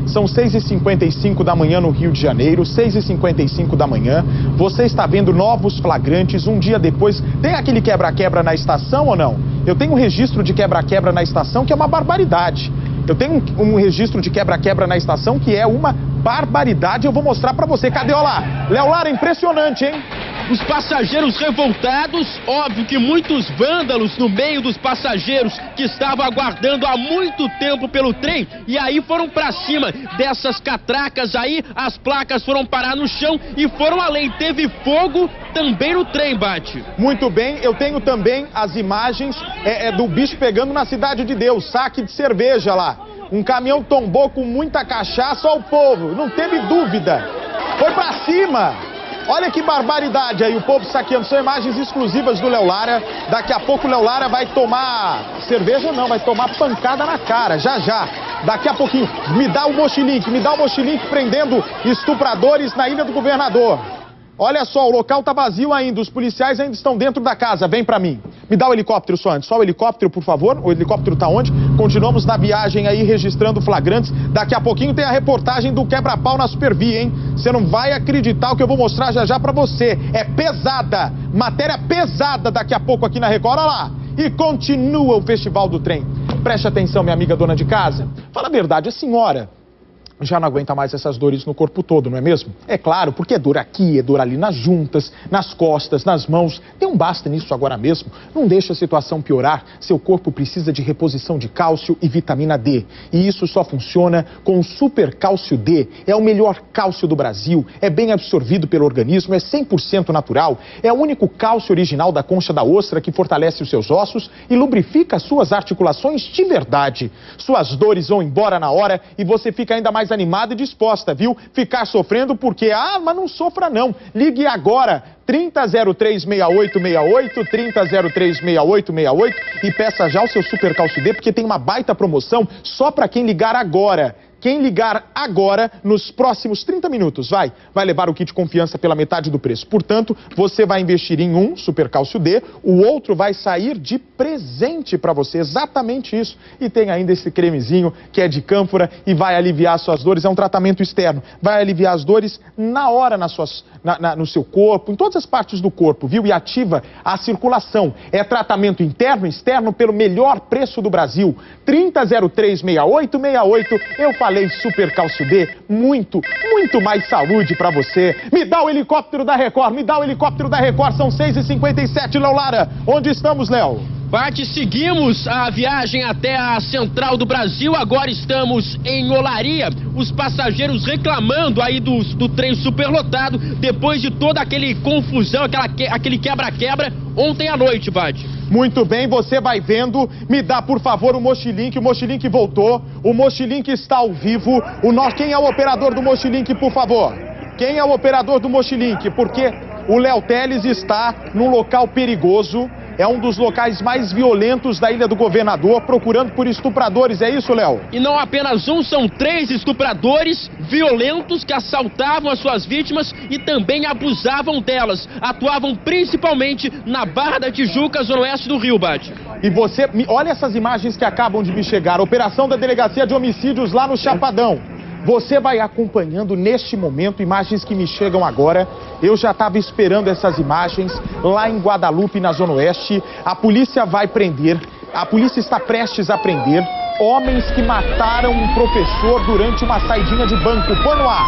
São seis e cinquenta e cinco da manhã no Rio de Janeiro, seis e cinquenta e cinco da manhã. Você está vendo novos flagrantes um dia depois. Tem aquele quebra-quebra na estação ou não? Eu tenho um registro de quebra-quebra na estação que é uma barbaridade. Eu tenho um, um registro de quebra-quebra na estação que é uma barbaridade. Eu vou mostrar pra você. Cadê? Olha lá. Léo Lara, impressionante, hein? Os passageiros revoltados, óbvio que muitos vândalos no meio dos passageiros que estavam aguardando há muito tempo pelo trem e aí foram pra cima dessas catracas aí, as placas foram parar no chão e foram além, teve fogo também no trem, Bate. Muito bem, eu tenho também as imagens é, é, do bicho pegando na Cidade de Deus, saque de cerveja lá. Um caminhão tombou com muita cachaça, ó o povo, não teve dúvida, foi pra cima. Olha que barbaridade aí, o povo saqueando. São imagens exclusivas do Léo Lara. Daqui a pouco o Léo Lara vai tomar cerveja, não, vai tomar pancada na cara, já já. Daqui a pouquinho, me dá o Mochilink, me dá o Mochilink prendendo estupradores na Ilha do Governador. Olha só, o local tá vazio ainda, os policiais ainda estão dentro da casa, vem pra mim. Me dá o helicóptero só antes, só o helicóptero, por favor. O helicóptero tá onde? Continuamos na viagem aí, registrando flagrantes. Daqui a pouquinho tem a reportagem do quebra-pau na Supervia, hein? Você não vai acreditar o que eu vou mostrar já já pra você. É pesada, matéria pesada daqui a pouco aqui na Record, olha lá. E continua o Festival do Trem. Preste atenção, minha amiga dona de casa. Fala a verdade, a senhora já não aguenta mais essas dores no corpo todo, não é mesmo? É claro, porque é dor aqui, é dor ali nas juntas, nas costas, nas mãos. Tem um basta nisso agora mesmo. Não deixe a situação piorar. Seu corpo precisa de reposição de cálcio e vitamina D. E isso só funciona com o Super Cálcio D. É o melhor cálcio do Brasil, é bem absorvido pelo organismo, é cem por cento natural. É o único cálcio original da concha da ostra que fortalece os seus ossos e lubrifica as suas articulações de verdade. Suas dores vão embora na hora e você fica ainda mais animada e disposta, viu? Ficar sofrendo porque, ah, mas não sofra não. Ligue agora, trinta zero três seis oito seis oito, trinta zero três seis oito seis oito e peça já o seu Super Cálcio D, porque tem uma baita promoção só para quem ligar agora. Quem ligar agora, nos próximos trinta minutos, vai, vai levar o kit confiança pela metade do preço. Portanto, você vai investir em um Super Cálcio D, o outro vai sair de presente para você, exatamente isso. E tem ainda esse cremezinho que é de cânfora e vai aliviar suas dores, é um tratamento externo. Vai aliviar as dores na hora nas suas, na, na, no seu corpo, em todas as partes do corpo, viu? E ativa a circulação. É tratamento interno e externo pelo melhor preço do Brasil. trinta zero três seis oito seis oito, eu falei Super Cálcio D, muito, muito mais saúde pra você. Me dá o helicóptero da Record, me dá o helicóptero da Record, são seis e cinquenta e sete, Léo Lara. Onde estamos, Léo? Bate, seguimos a viagem até a Central do Brasil, agora estamos em Olaria, os passageiros reclamando aí do, do trem superlotado, depois de toda aquele confusão, aquela, aquele quebra-quebra ontem à noite, Bate. Muito bem, você vai vendo, me dá por favor o Mochilink, o Mochilink voltou, o Mochilink está ao vivo, o no... quem é o operador do Mochilink, por favor? Quem é o operador do Mochilink? Porque o Léo Teles está num local perigoso, é um dos locais mais violentos da Ilha do Governador, procurando por estupradores, é isso, Léo? E não apenas um, são três estupradores violentos que assaltavam as suas vítimas e também abusavam delas. Atuavam principalmente na Barra da Tijuca, zona oeste do Rio, Bate. E você, olha essas imagens que acabam de me chegar, operação da Delegacia de Homicídios lá no Chapadão. Você vai acompanhando neste momento imagens que me chegam agora. Eu já estava esperando essas imagens lá em Guadalupe, na Zona Oeste. A polícia vai prender, a polícia está prestes a prender homens que mataram um professor durante uma saidinha de banco. Põe no ar.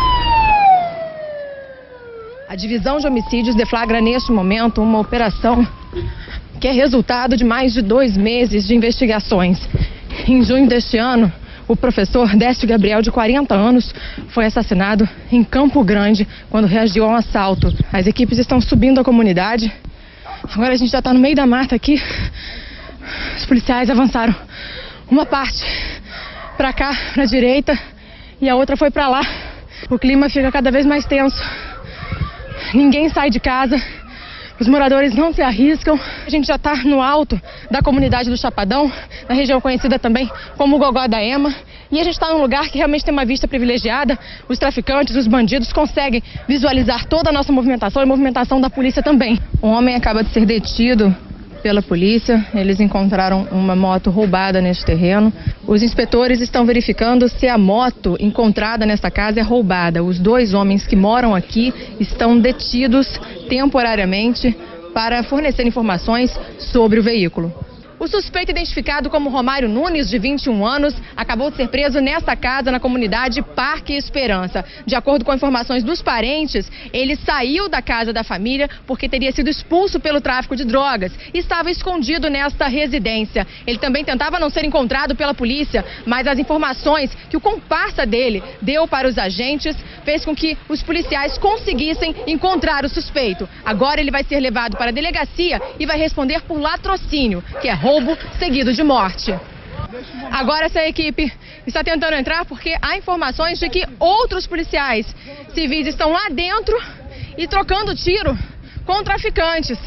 A divisão de homicídios deflagra neste momento uma operação que é resultado de mais de dois meses de investigações. Em junho deste ano, o professor Décio Gabriel, de quarenta anos, foi assassinado em Campo Grande quando reagiu a um assalto. As equipes estão subindo a comunidade. Agora a gente já está no meio da mata aqui. Os policiais avançaram uma parte para cá, para a direita, e a outra foi para lá. O clima fica cada vez mais tenso. Ninguém sai de casa. Os moradores não se arriscam. A gente já está no alto da comunidade do Chapadão, na região conhecida também como Gogó da Ema. E a gente está num lugar que realmente tem uma vista privilegiada. Os traficantes, os bandidos conseguem visualizar toda a nossa movimentação e a movimentação da polícia também. Um homem acaba de ser detido pela polícia. Eles encontraram uma moto roubada neste terreno. Os inspetores estão verificando se a moto encontrada nesta casa é roubada. Os dois homens que moram aqui estão detidos temporariamente para fornecer informações sobre o veículo. O suspeito, identificado como Romário Nunes, de vinte e um anos, acabou de ser preso nesta casa na comunidade Parque Esperança. De acordo com informações dos parentes, ele saiu da casa da família porque teria sido expulso pelo tráfico de drogas e estava escondido nesta residência. Ele também tentava não ser encontrado pela polícia, mas as informações que o comparsa dele deu para os agentes fez com que os policiais conseguissem encontrar o suspeito. Agora ele vai ser levado para a delegacia e vai responder por latrocínio, que é roubo seguido de morte. Agora essa equipe está tentando entrar porque há informações de que outros policiais civis estão lá dentro e trocando tiro com traficantes.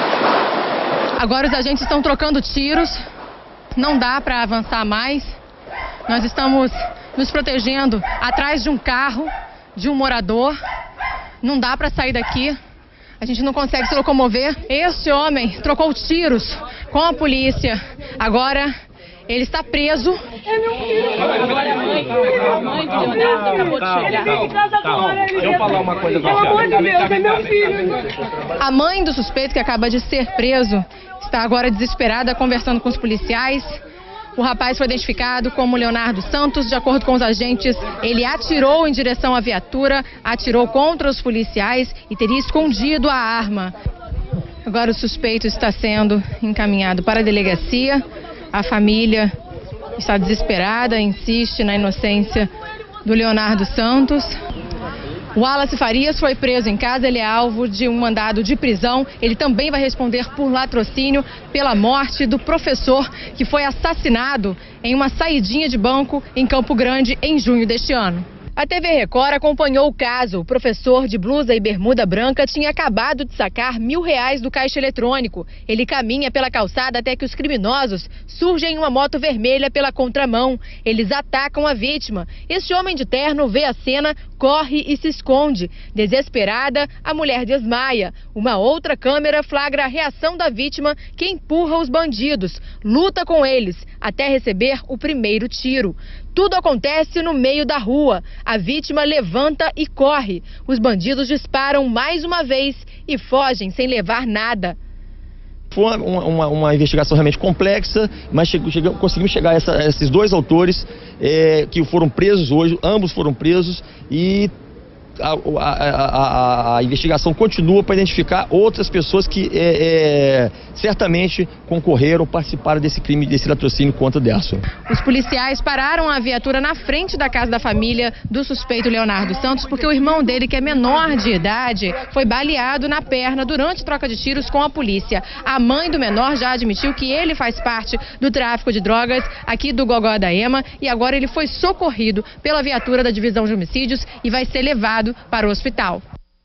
Agora os agentes estão trocando tiros, não dá para avançar mais. Nós estamos nos protegendo atrás de um carro, de um morador. Não dá para sair daqui. A gente não consegue se locomover. Este homem trocou tiros com a polícia. Agora ele está preso. É meu filho. Agora a mãe, a mãe do Leonardo acabou de chegar. Deixa eu falar uma coisa pra você. Pelo amor de Deus, é meu filho. A mãe do suspeito, que acaba de ser preso, está agora desesperada, conversando com os policiais. O rapaz foi identificado como Leonardo Santos. De acordo com os agentes, ele atirou em direção à viatura, atirou contra os policiais e teria escondido a arma. Agora o suspeito está sendo encaminhado para a delegacia. A família está desesperada, insiste na inocência do Leonardo Santos. O Wallace Farias foi preso em casa, ele é alvo de um mandado de prisão. Ele também vai responder por latrocínio pela morte do professor que foi assassinado em uma saidinha de banco em Campo Grande em junho deste ano. A T V Record acompanhou o caso. O professor de blusa e bermuda branca tinha acabado de sacar mil reais do caixa eletrônico. Ele caminha pela calçada até que os criminosos surgem em uma moto vermelha pela contramão. Eles atacam a vítima. Este homem de terno vê a cena, corre e se esconde. Desesperada, a mulher desmaia. Uma outra câmera flagra a reação da vítima, que empurra os bandidos, luta com eles, até receber o primeiro tiro. Tudo acontece no meio da rua. A vítima levanta e corre. Os bandidos disparam mais uma vez e fogem sem levar nada. Foi uma, uma, uma investigação realmente complexa, mas chegou, chegou, conseguimos chegar a, essa, a esses dois autores é, que foram presos hoje, ambos foram presos e a, a, a, a investigação continua para identificar outras pessoas que é, é, certamente concorreram, participaram desse crime, desse latrocínio contra o Derson. Os policiais pararam a viatura na frente da casa da família do suspeito Leonardo Santos porque o irmão dele, que é menor de idade, foi baleado na perna durante troca de tiros com a polícia. A mãe do menor já admitiu que ele faz parte do tráfico de drogas aqui do Gogó da Ema e agora ele foi socorrido pela viatura da divisão de homicídios e vai ser levado para o hospital.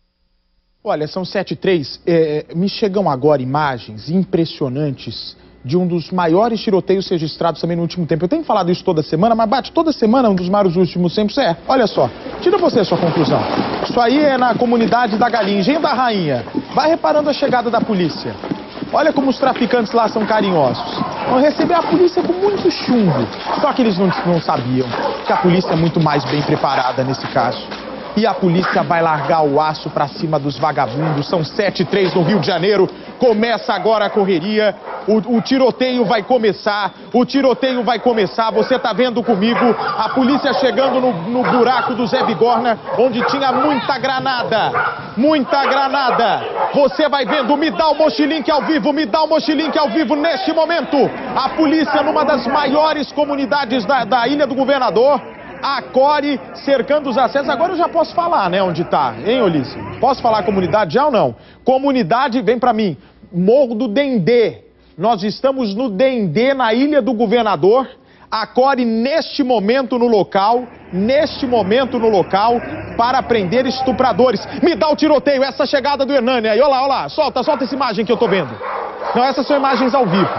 Olha, são sete e três. É, me chegam agora imagens impressionantes de um dos maiores tiroteios registrados também no último tempo. Eu tenho falado isso toda semana, mas bate toda semana um dos maiores últimos tempos. É, olha só, tira você a sua conclusão. Isso aí é na comunidade da Galinha, Engenho da Rainha. Vai reparando a chegada da polícia. Olha como os traficantes lá são carinhosos. Vão receber a polícia com muito chumbo. Só que eles não, não sabiam que a polícia é muito mais bem preparada nesse caso. E a polícia vai largar o aço pra cima dos vagabundos. São sete e três no Rio de Janeiro. Começa agora a correria. O, o tiroteio vai começar. O tiroteio vai começar. Você tá vendo comigo a polícia chegando no, no buraco do Zé Bigorna, onde tinha muita granada. Muita granada. Você vai vendo. Me dá o Mochilink ao vivo. Me dá o Mochilink ao vivo neste momento. A polícia numa das maiores comunidades da, da Ilha do Governador. A Core cercando os acessos. Agora eu já posso falar, né, onde tá, hein, Ulisses? Posso falar a comunidade já ou não? Comunidade, vem pra mim, Morro do Dendê. Nós estamos no Dendê, na Ilha do Governador. A Core neste momento no local, neste momento no local, para prender estupradores. Me dá o tiroteio, essa chegada do Hernani aí, olha lá, olha lá, solta, solta essa imagem que eu tô vendo. Não, essas são imagens ao vivo.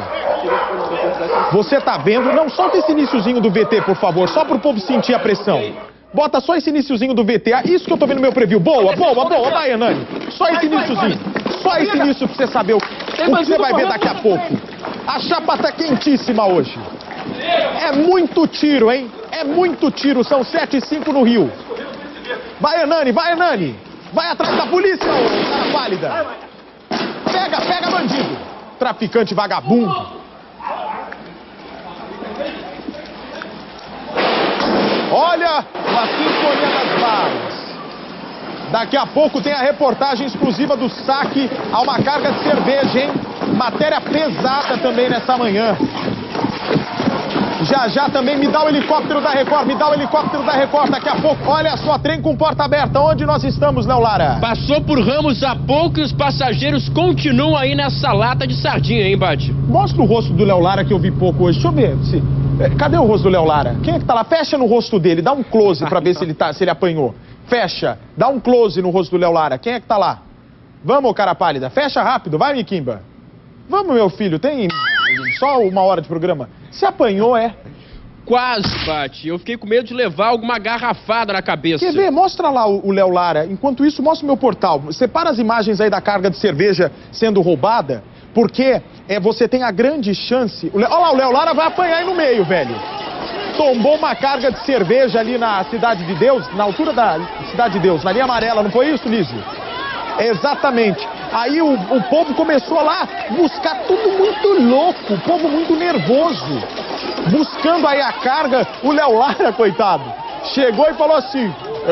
Você tá vendo? Não, solta esse iniciozinho do V T, por favor, só pro povo sentir a pressão. Bota só esse iniciozinho do V T, isso que eu tô vendo no meu preview. Boa, boa, boa, vai, Hernani. Só esse iniciozinho, só esse início pra você saber o... O que você vai ver daqui a pouco? A chapa tá quentíssima hoje. É muito tiro, hein? É muito tiro. São sete e cinco no Rio. Vai, Hernani, vai, Hernani. Vai atrás da polícia, ô cara pálida. Pega, pega bandido. Traficante vagabundo. Olha a sinfonia das balas. Daqui a pouco tem a reportagem exclusiva do saque a uma carga de cerveja, hein? Matéria pesada também nessa manhã. Já já também me dá o helicóptero da Record, me dá o helicóptero da Record daqui a pouco. Olha só, trem com porta aberta. Onde nós estamos, Léo Lara? Passou por Ramos há pouco e os passageiros continuam aí nessa lata de sardinha, hein, Bate? Mostra o rosto do Léo Lara que eu vi pouco hoje. Deixa eu ver. Se... Cadê o rosto do Léo Lara? Quem é que tá lá? Fecha no rosto dele, dá um close pra ver se ele, tá, se ele apanhou. Fecha, dá um close no rosto do Léo Lara. Quem é que tá lá? Vamos, cara pálida. Fecha rápido, vai, Miquimba. Vamos, meu filho, tem só uma hora de programa. Se apanhou, é... Quase, Bate. Eu fiquei com medo de levar alguma garrafada na cabeça. Quer ver? Mostra lá o Léo Lara. Enquanto isso, mostra o meu portal. Separa as imagens aí da carga de cerveja sendo roubada, porque é, você tem a grande chance... Olha lá, o Léo Lara vai apanhar aí no meio, velho. Tombou uma carga de cerveja ali na Cidade de Deus, na altura da Cidade de Deus, na linha amarela, não foi isso, Lísio? Exatamente. Aí o, o povo começou lá buscar tudo muito louco, o povo muito nervoso. Buscando aí a carga, o Léo Lara, coitado, chegou e falou assim,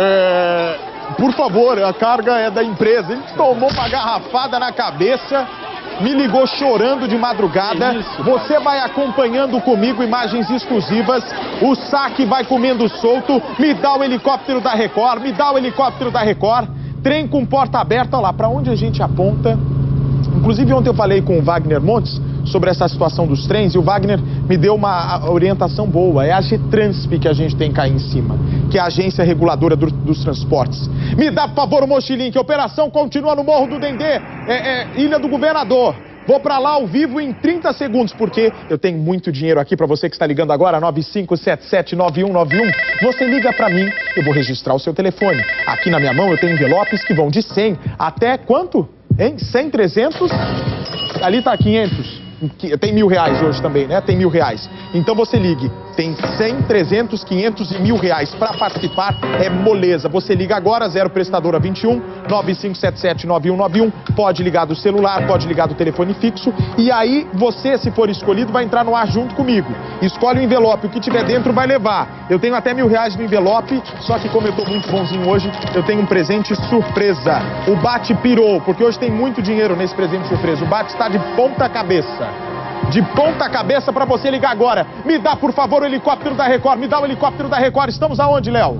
é, por favor, a carga é da empresa. Ele tomou uma garrafada na cabeça, me ligou chorando de madrugada. Você vai acompanhando comigo imagens exclusivas, o saque vai comendo solto. Me dá o helicóptero da Record, me dá o helicóptero da Record. Trem com porta aberta, olha lá, pra onde a gente aponta. Inclusive ontem eu falei com o Wagner Montes sobre essa situação dos trens e o Wagner me deu uma orientação boa. É a Getransp que a gente tem que cair em cima, que é a agência reguladora do, dos transportes. Me dá, por favor, o Mochilink. A operação continua no Morro do Dendê, é, é, Ilha do Governador. Vou pra lá ao vivo em trinta segundos, porque eu tenho muito dinheiro aqui pra você que está ligando agora, nove cinco sete sete nove um nove um. Você liga pra mim, eu vou registrar o seu telefone. Aqui na minha mão eu tenho envelopes que vão de cem até quanto? Hein? cem, trezentos? Ali tá quinhentos. Tem mil reais hoje também, né? Tem mil reais. Então você ligue. Tem cem, trezentos, quinhentos e mil reais. Para participar é moleza. Você liga agora, zero prestadora vinte e um, nove cinco sete sete nove um nove um. Pode ligar do celular, pode ligar do telefone fixo. E aí você, se for escolhido, vai entrar no ar junto comigo. Escolhe o envelope, o que tiver dentro vai levar. Eu tenho até mil reais no envelope, só que como eu tô muito bonzinho hoje, eu tenho um presente surpresa. O Bate pirou, porque hoje tem muito dinheiro nesse presente surpresa. O Bate está de ponta cabeça. De ponta cabeça para você ligar agora. Me dá, por favor, o helicóptero da Record. Me dá o helicóptero da Record. Estamos aonde, Léo?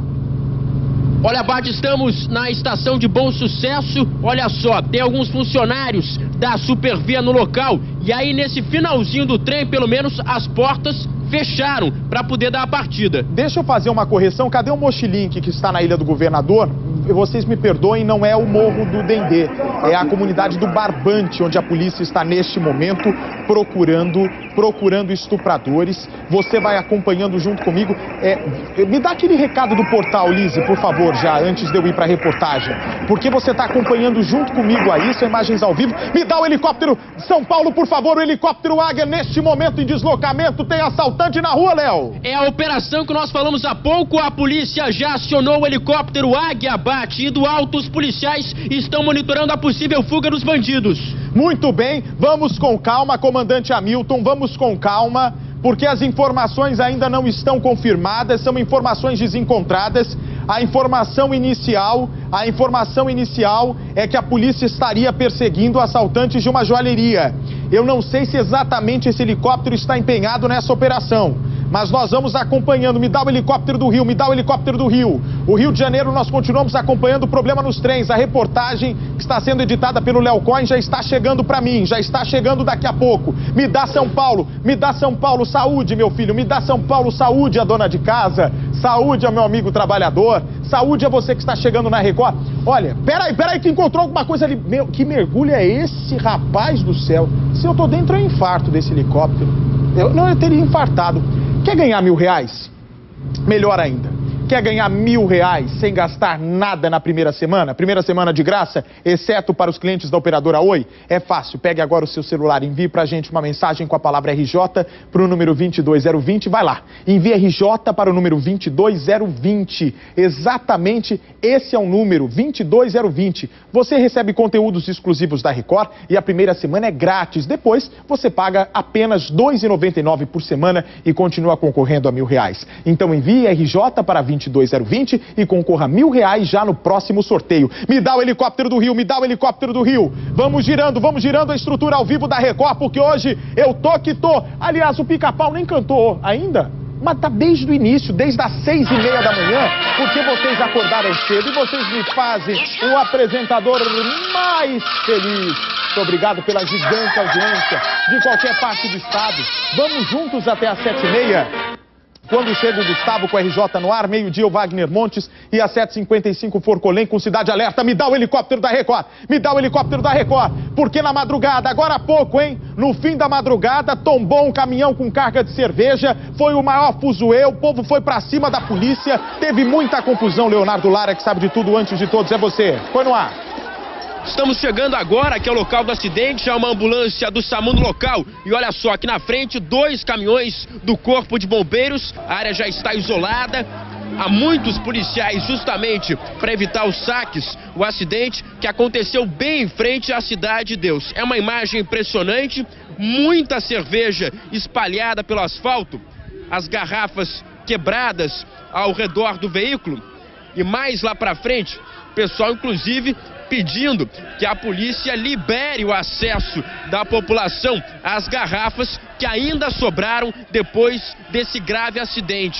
Olha, Bate, estamos na estação de Bom Sucesso. Olha só, tem alguns funcionários da Supervia no local. E aí, nesse finalzinho do trem, pelo menos, as portas fecharam para poder dar a partida. Deixa eu fazer uma correção. Cadê o Mochilink que está na Ilha do Governador? Vocês me perdoem, não é o Morro do Dendê. É a comunidade do Barbante, onde a polícia está neste momento procurando, procurando estupradores. Você vai acompanhando junto comigo. É, me dá aquele recado do portal, Lise, por favor, já, antes de eu ir para a reportagem. Porque você está acompanhando junto comigo aí, são imagens ao vivo. Me dá o helicóptero São Paulo, por favor, o helicóptero Águia, neste momento em deslocamento. Tem assaltante na rua, Léo. É a operação que nós falamos há pouco. A polícia já acionou o helicóptero Águia, Bate, e do alto os policiais estão monitorando a possível fuga dos bandidos. Muito bem, vamos com calma, comandante Hamilton, vamos com calma, porque as informações ainda não estão confirmadas, são informações desencontradas. A informação inicial, a informação inicial é que a polícia estaria perseguindo assaltantes de uma joalheria. Eu não sei se exatamente esse helicóptero está empenhado nessa operação, mas nós vamos acompanhando. Me dá o helicóptero do Rio, me dá o helicóptero do Rio. O Rio de Janeiro, nós continuamos acompanhando o problema nos trens. A reportagem que está sendo editada pelo Léo Cohen já está chegando para mim, já está chegando daqui a pouco. Me dá São Paulo, me dá São Paulo, saúde, meu filho. Me dá São Paulo, saúde, a dona de casa. Saúde ao meu amigo trabalhador. Saúde a você que está chegando na Record. Olha, peraí, peraí, que encontrou alguma coisa ali. Meu, que mergulho é esse, rapaz do céu? Se eu tô dentro, eu infarto desse helicóptero. Eu, não, eu teria infartado. Quer ganhar mil reais? Melhor ainda. Quer ganhar mil reais sem gastar nada na primeira semana? Primeira semana de graça, exceto para os clientes da operadora Oi? É fácil, pegue agora o seu celular, envie pra gente uma mensagem com a palavra R J para o número vinte e dois zero vinte, vai lá. Envie R J para o número vinte e dois zero vinte. Exatamente esse é o número, vinte e dois zero vinte. Você recebe conteúdos exclusivos da Record e a primeira semana é grátis. Depois, você paga apenas dois reais e noventa e nove centavos por semana e continua concorrendo a mil reais. Então envie R J para vinte e dois zero vinte e concorra a mil reais já no próximo sorteio. Me dá o helicóptero do Rio, me dá o helicóptero do Rio. Vamos girando, vamos girando a estrutura ao vivo da Record, porque hoje eu tô que tô. Aliás, o Pica-Pau nem cantou ainda, mas tá desde o início, desde as seis e meia da manhã, porque vocês acordaram cedo e vocês me fazem o apresentador mais feliz. Muito obrigado pela gigante audiência de qualquer parte do estado. Vamos juntos até às sete e meia. Quando chega o Gustavo com o R J no ar, meio-dia o Wagner Montes e às sete e cinquenta e cinco Forcolém com Cidade Alerta. Me dá o helicóptero da Record, me dá o helicóptero da Record, porque na madrugada, agora há pouco, hein, no fim da madrugada, tombou um caminhão com carga de cerveja, foi o maior fuzuê, o povo foi pra cima da polícia, teve muita confusão. Leonardo Lara, que sabe de tudo antes de todos, é você. Foi no ar. Estamos chegando agora aqui ao local do acidente, há uma ambulância do SAMU no local. E olha só, aqui na frente, dois caminhões do Corpo de Bombeiros. A área já está isolada. Há muitos policiais justamente para evitar os saques. O acidente que aconteceu bem em frente à Cidade de Deus. É uma imagem impressionante, muita cerveja espalhada pelo asfalto. As garrafas quebradas ao redor do veículo. E mais lá para frente, o pessoal inclusive pedindo que a polícia libere o acesso da população às garrafas que ainda sobraram depois desse grave acidente.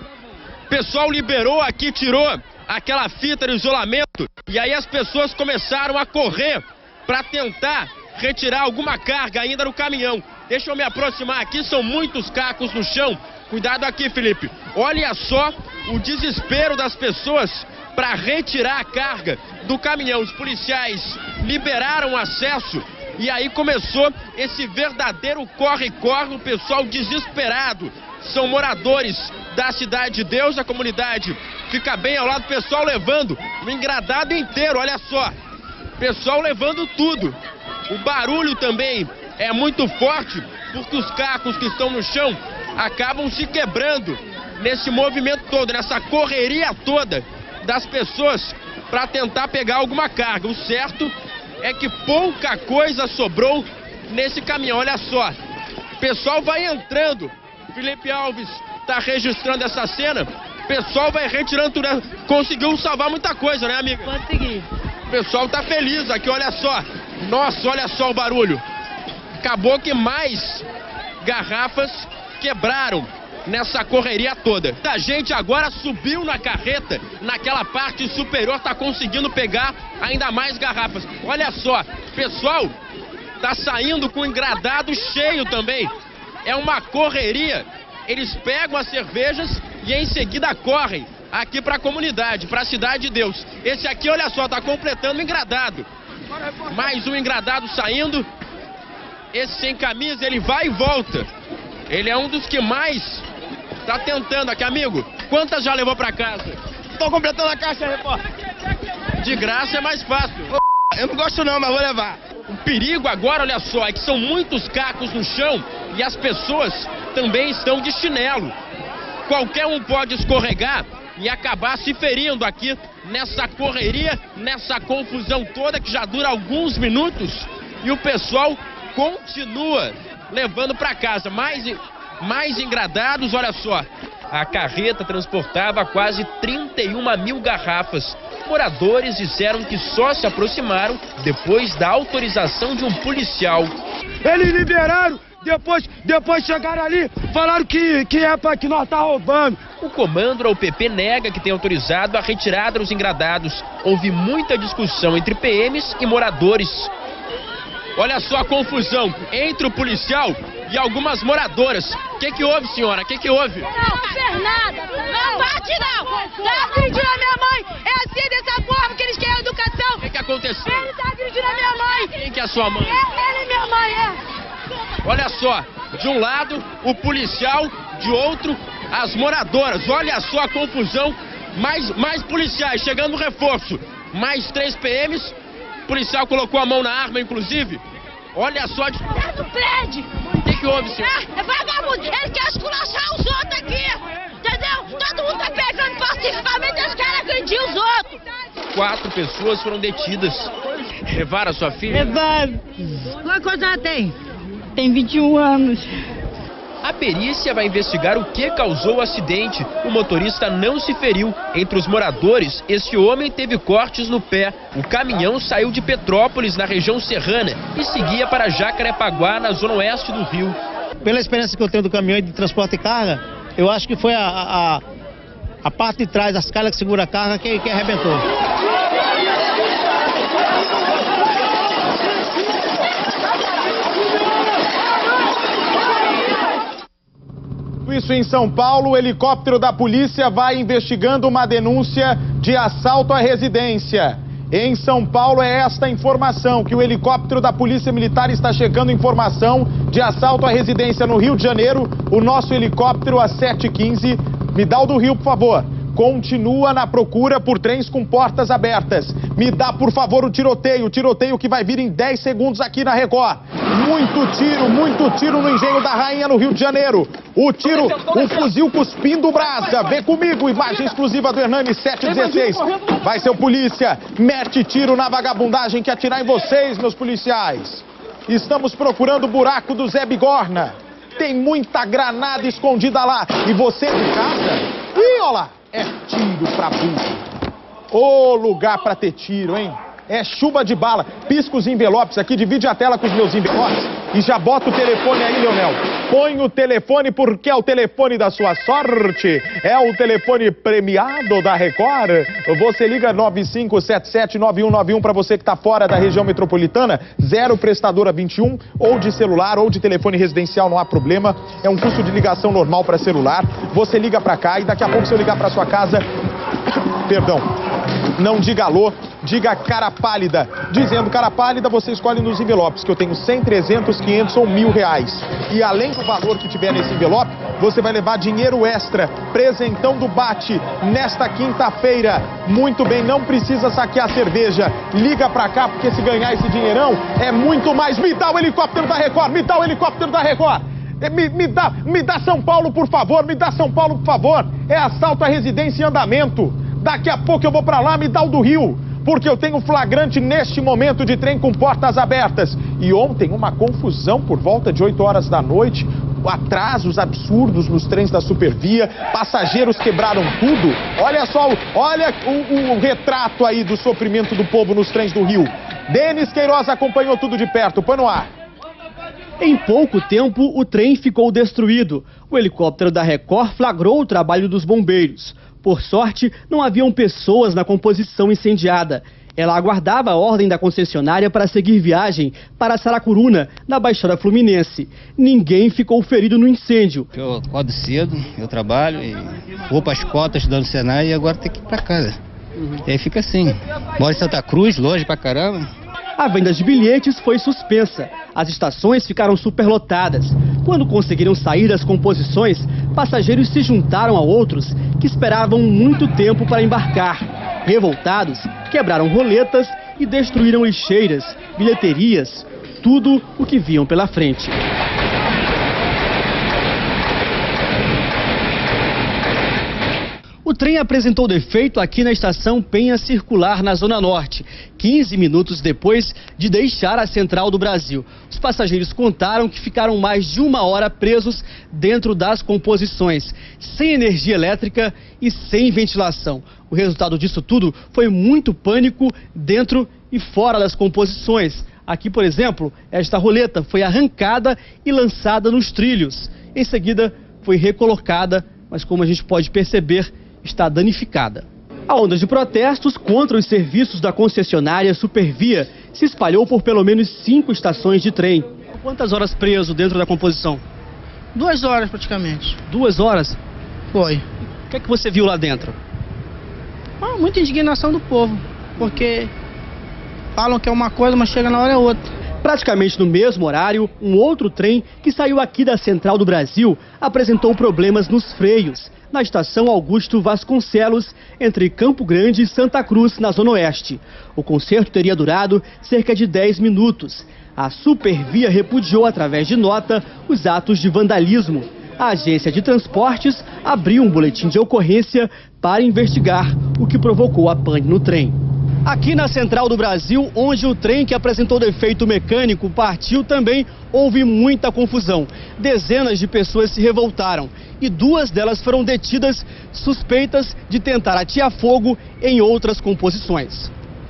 O pessoal liberou aqui, tirou aquela fita de isolamento e aí as pessoas começaram a correr para tentar retirar alguma carga ainda no caminhão. Deixa eu me aproximar aqui, são muitos cacos no chão. Cuidado aqui, Felipe. Olha só o desespero das pessoas para retirar a carga do caminhão. Os policiais liberaram o acesso e aí começou esse verdadeiro corre-corre, o pessoal desesperado. São moradores da Cidade de Deus, a comunidade fica bem ao lado, o pessoal levando o engradado inteiro, olha só. Pessoal levando tudo. O barulho também é muito forte, porque os cacos que estão no chão acabam se quebrando nesse movimento todo, nessa correria toda das pessoas para tentar pegar alguma carga. O certo é que pouca coisa sobrou nesse caminhão. Olha só, o pessoal vai entrando. Felipe Alves está registrando essa cena. O pessoal vai retirando tudo. Conseguiu salvar muita coisa, né, amiga? Consegui. O pessoal tá feliz aqui, olha só. Nossa, olha só o barulho. Acabou que mais garrafas quebraram nessa correria toda. A gente agora subiu na carreta, naquela parte superior, tá conseguindo pegar ainda mais garrafas. Olha só, pessoal, tá saindo com engradado cheio também. É uma correria. Eles pegam as cervejas e em seguida correm aqui para a comunidade, para a Cidade de Deus. Esse aqui, olha só, tá completando o engradado. Mais um engradado saindo. Esse sem camisa, ele vai e volta. Ele é um dos que mais tá tentando aqui, amigo. Quantas já levou pra casa? Tô completando a caixa, repórter. De graça é mais fácil. Eu não gosto não, mas vou levar. O perigo agora, olha só, é que são muitos cacos no chão e as pessoas também estão de chinelo. Qualquer um pode escorregar e acabar se ferindo aqui nessa correria, nessa confusão toda que já dura alguns minutos e o pessoal continua levando para casa. Mais, mais engradados, olha só. A carreta transportava quase trinta e uma mil garrafas. Moradores disseram que só se aproximaram depois da autorização de um policial. Eles liberaram, depois, depois chegaram ali, falaram que, que é para que nós tá roubando. O comando da U P P nega que tem autorizado a retirada dos engradados. Houve muita discussão entre P Ms e moradores. Olha só a confusão entre o policial e algumas moradoras. O que que houve, senhora? O que que houve? Não, não fez nada. Não bate, não. Tá agredindo a minha mãe. É assim, dessa forma que eles querem educação. O que que aconteceu? Ele tá agredindo a minha mãe. Quem que é a sua mãe? É, ele e minha mãe, é. Olha só, de um lado o policial, de outro as moradoras. Olha só a confusão Mais, mais policiais, chegando reforço. Mais três P Ms. O policial colocou a mão na arma, inclusive. Olha só... De... Sai do prédio! O que que houve, senhor? É, é vagabundo! Ele quer esculachar os outros aqui! Entendeu? Todo mundo tá pegando pacificamente, eles querem agredir os outros! Quatro pessoas foram detidas. Levaram a sua filha? Levaram. Quantos anos ela tem? Tem vinte e um anos. A perícia vai investigar o que causou o acidente. O motorista não se feriu. Entre os moradores, esse homem teve cortes no pé. O caminhão saiu de Petrópolis, na região serrana, e seguia para Jacarepaguá, na zona oeste do Rio. Pela experiência que eu tenho do caminhão de transporte de carga, eu acho que foi a, a, a parte de trás, as calhas que segura a carga, que, que arrebentou. Isso em São Paulo, o helicóptero da polícia vai investigando uma denúncia de assalto à residência. Em São Paulo é esta informação, que o helicóptero da Polícia Militar está checando informação de assalto à residência no Rio de Janeiro. O nosso helicóptero às sete e quinze, me dá o do Rio, por favor. Continua na procura por trens com portas abertas. Me dá, por favor, o tiroteio. O tiroteio que vai vir em dez segundos aqui na Record. Muito tiro, muito tiro no Engenho da Rainha, no Rio de Janeiro. O tiro, o fuzil cuspindo brasa. Vem comigo, imagem exclusiva do Hernani, sete e dezesseis. Vai ser o polícia. Mete tiro na vagabundagem que atirar em vocês, meus policiais. Estamos procurando o buraco do Zé Bigorna. Tem muita granada escondida lá. E você de casa? Ih, olha lá. É tiro pra burro. Ô lugar pra ter tiro, hein? É chuva de bala. Pisca os envelopes aqui, divide a tela com os meus envelopes e já bota o telefone aí, Leonel. Põe o telefone porque é o telefone da sua sorte. É o telefone premiado da Record. Você liga nove cinco sete sete nove um nove um para você que tá fora da região metropolitana. Zero prestadora vinte e um, ou de celular ou de telefone residencial, não há problema. É um custo de ligação normal para celular. Você liga para cá e daqui a pouco se eu ligar para sua casa... Perdão. Não diga alô, diga cara pálida. Dizendo cara pálida, você escolhe nos envelopes, que eu tenho cem, trezentos, quinhentos ou mil reais. E além do valor que tiver nesse envelope, você vai levar dinheiro extra, presentão do Bate, nesta quinta-feira. Muito bem, não precisa saquear cerveja. Liga pra cá, porque se ganhar esse dinheirão, é muito mais. Me dá o helicóptero da Record, me dá o helicóptero da Record. Me, me, dá, me dá São Paulo, por favor, me dá São Paulo, por favor. É assalto à residência em andamento. Daqui a pouco eu vou pra lá, me dá o do Rio, porque eu tenho flagrante neste momento de trem com portas abertas. E ontem uma confusão por volta de oito horas da noite, atrasos absurdos nos trens da Supervia, passageiros quebraram tudo. Olha só, olha o, o, o retrato aí do sofrimento do povo nos trens do Rio. Denis Queiroz acompanhou tudo de perto, põe no ar. Em pouco tempo, o trem ficou destruído. O helicóptero da Record flagrou o trabalho dos bombeiros. Por sorte, não haviam pessoas na composição incendiada. Ela aguardava a ordem da concessionária para seguir viagem para Saracuruna, na Baixada Fluminense. Ninguém ficou ferido no incêndio. Eu acordo cedo, eu trabalho, e vou para as cotas estudando no Senai e agora tem que ir para casa. Uhum. E aí fica assim. Moro em Santa Cruz, longe pra caramba. A venda de bilhetes foi suspensa. As estações ficaram superlotadas. Quando conseguiram sair das composições, passageiros se juntaram a outros que esperavam muito tempo para embarcar. Revoltados, quebraram roletas e destruíram lixeiras, bilheterias, tudo o que viam pela frente. O trem apresentou defeito aqui na estação Penha Circular, na Zona Norte, quinze minutos depois de deixar a Central do Brasil. Os passageiros contaram que ficaram mais de uma hora presos dentro das composições, sem energia elétrica e sem ventilação. O resultado disso tudo foi muito pânico dentro e fora das composições. Aqui, por exemplo, esta roleta foi arrancada e lançada nos trilhos. Em seguida, foi recolocada, mas como a gente pode perceber, está danificada. A onda de protestos contra os serviços da concessionária Supervia se espalhou por pelo menos cinco estações de trem. Quantas horas preso dentro da composição? Duas horas praticamente. Duas horas? Foi. O que é que você viu lá dentro? Ah, muita indignação do povo, porque falam que é uma coisa, mas chega na hora é outra. Praticamente no mesmo horário, um outro trem que saiu aqui da Central do Brasil apresentou problemas nos freios. na estação Augusto Vasconcelos, entre Campo Grande e Santa Cruz, na Zona Oeste. O concerto teria durado cerca de dez minutos. A Supervia repudiou, através de nota, os atos de vandalismo. A agência de transportes abriu um boletim de ocorrência para investigar o que provocou a pane no trem. Aqui na Central do Brasil, onde o trem que apresentou defeito mecânico partiu também, houve muita confusão. Dezenas de pessoas se revoltaram e duas delas foram detidas, suspeitas de tentar atear fogo em outras composições.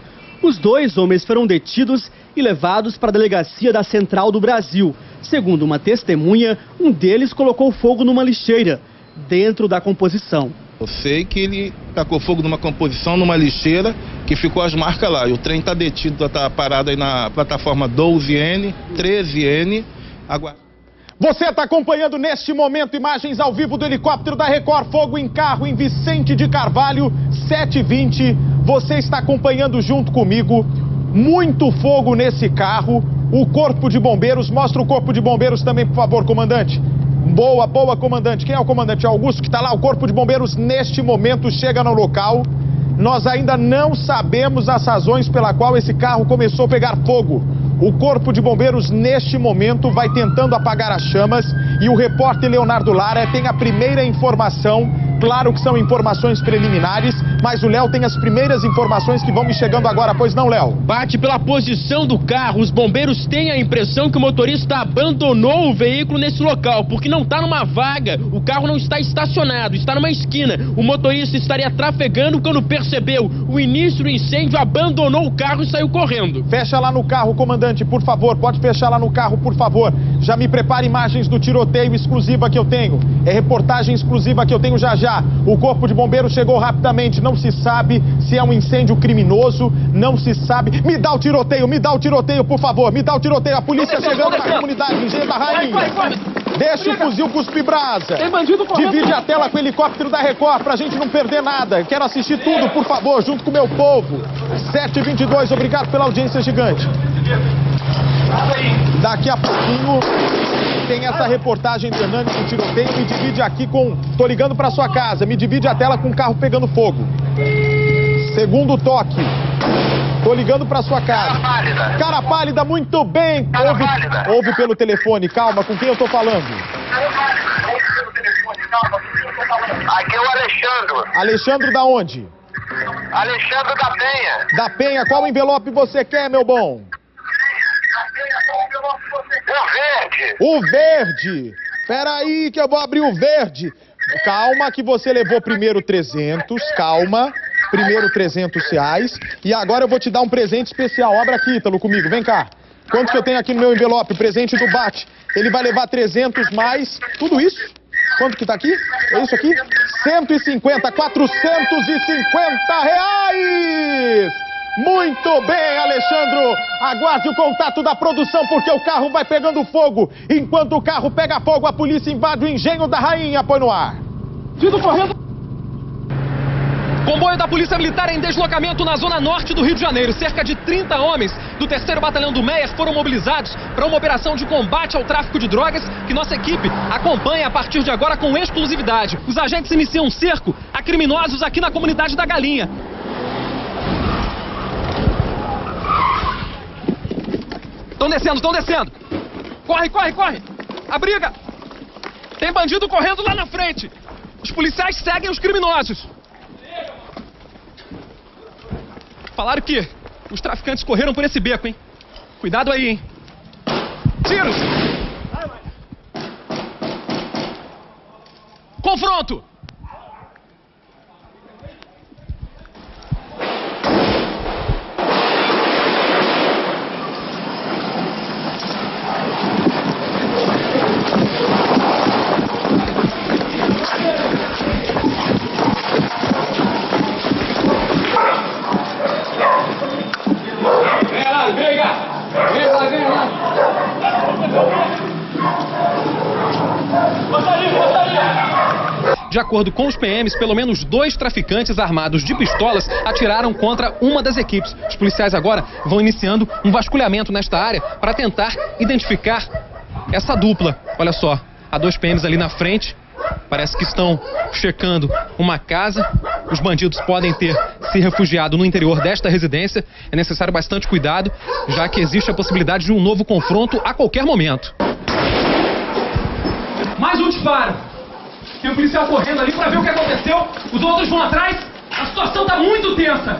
Os dois homens foram detidos e levados para a delegacia da Central do Brasil. Segundo uma testemunha, um deles colocou fogo numa lixeira dentro da composição. Eu sei que ele tacou fogo numa composição, numa lixeira, que ficou as marcas lá. E o trem está detido, está parado aí na plataforma doze N, treze N. Agora... Você está acompanhando neste momento imagens ao vivo do helicóptero da Record, fogo em carro em Vicente de Carvalho, sete e vinte. Você está acompanhando junto comigo, muito fogo nesse carro. O Corpo de Bombeiros, mostra o Corpo de Bombeiros também, por favor, comandante. Boa, boa, comandante. Quem é o comandante? Augusto, que está lá. O Corpo de Bombeiros, neste momento, chega no local. Nós ainda não sabemos as razões pela qual esse carro começou a pegar fogo. O Corpo de Bombeiros, neste momento, vai tentando apagar as chamas e o repórter Leonardo Lara tem a primeira informação. Claro que são informações preliminares, mas o Léo tem as primeiras informações que vão me chegando agora, pois não, Léo? Bate pela posição do carro, os bombeiros têm a impressão que o motorista abandonou o veículo nesse local, porque não está numa vaga, o carro não está estacionado, está numa esquina. O motorista estaria trafegando quando percebeu o início do incêndio, abandonou o carro e saiu correndo. Fecha lá no carro, comandante, por favor, pode fechar lá no carro, por favor. Já me prepara imagens do tiroteio exclusiva que eu tenho, é reportagem exclusiva que eu tenho já já. O Corpo de Bombeiros chegou rapidamente, não se sabe se é um incêndio criminoso, não se sabe. Me dá o tiroteio, me dá o tiroteio, por favor, me dá o tiroteio. A polícia chegando na comunidade, Engenho da Rainha. Deixa o fuzil cuspir brasa. Divide a tela com o helicóptero da Record pra gente não perder nada. Quero assistir tudo, por favor, junto com o meu povo. sete e vinte e dois, obrigado pela audiência gigante. Daqui a pouquinho tem essa reportagem do Hernani com tiroteio. Me divide aqui com... Tô ligando pra sua casa. Me divide a tela com o carro pegando fogo. Segundo toque. Tô ligando pra sua casa. Cara pálida. Cara pálida, muito bem. Cara ouve, pálida. Ouve pelo telefone. Calma, com quem eu tô falando? Aqui é o Alexandre. Alexandre da onde? Alexandre da Penha. Da Penha. Qual envelope você quer, meu bom? O verde. O verde. Peraí que eu vou abrir o verde. Calma que você levou primeiro trezentos, calma. Primeiro trezentos reais. E agora eu vou te dar um presente especial. Abra aqui, Ítalo, comigo. Vem cá. Quanto que eu tenho aqui no meu envelope? Presente do Bate. Ele vai levar trezentos mais... Tudo isso? Quanto que tá aqui? É isso aqui? cento e cinquenta, quatrocentos e cinquenta reais! Muito bem, Alexandre. Aguarde o contato da produção, porque o carro vai pegando fogo. Enquanto o carro pega fogo, a polícia invade o Engenho da Rainha. Põe no ar. Tiro correndo. Comboio da Polícia Militar em deslocamento na zona norte do Rio de Janeiro. Cerca de trinta homens do terceiro Batalhão do Meias foram mobilizados para uma operação de combate ao tráfico de drogas que nossa equipe acompanha a partir de agora com exclusividade. Os agentes iniciam um cerco a criminosos aqui na comunidade da Galinha. Estão descendo, estão descendo. Corre, corre, corre. A briga. Tem bandido correndo lá na frente. Os policiais seguem os criminosos. Falaram que os traficantes correram por esse beco, hein? Cuidado aí, hein? Tiros! Confronto! De acordo com os P Ms, pelo menos dois traficantes armados de pistolas atiraram contra uma das equipes. Os policiais agora vão iniciando um vasculhamento nesta área para tentar identificar essa dupla. Olha só, há dois P Ms ali na frente Parece que estão checando uma casa. Os bandidos podem ter se refugiado no interior desta residência. É necessário bastante cuidado, já que existe a possibilidade de um novo confronto a qualquer momento. Mais um disparo. Tem um policial correndo ali para ver o que aconteceu. Os outros vão atrás. A situação está muito tensa.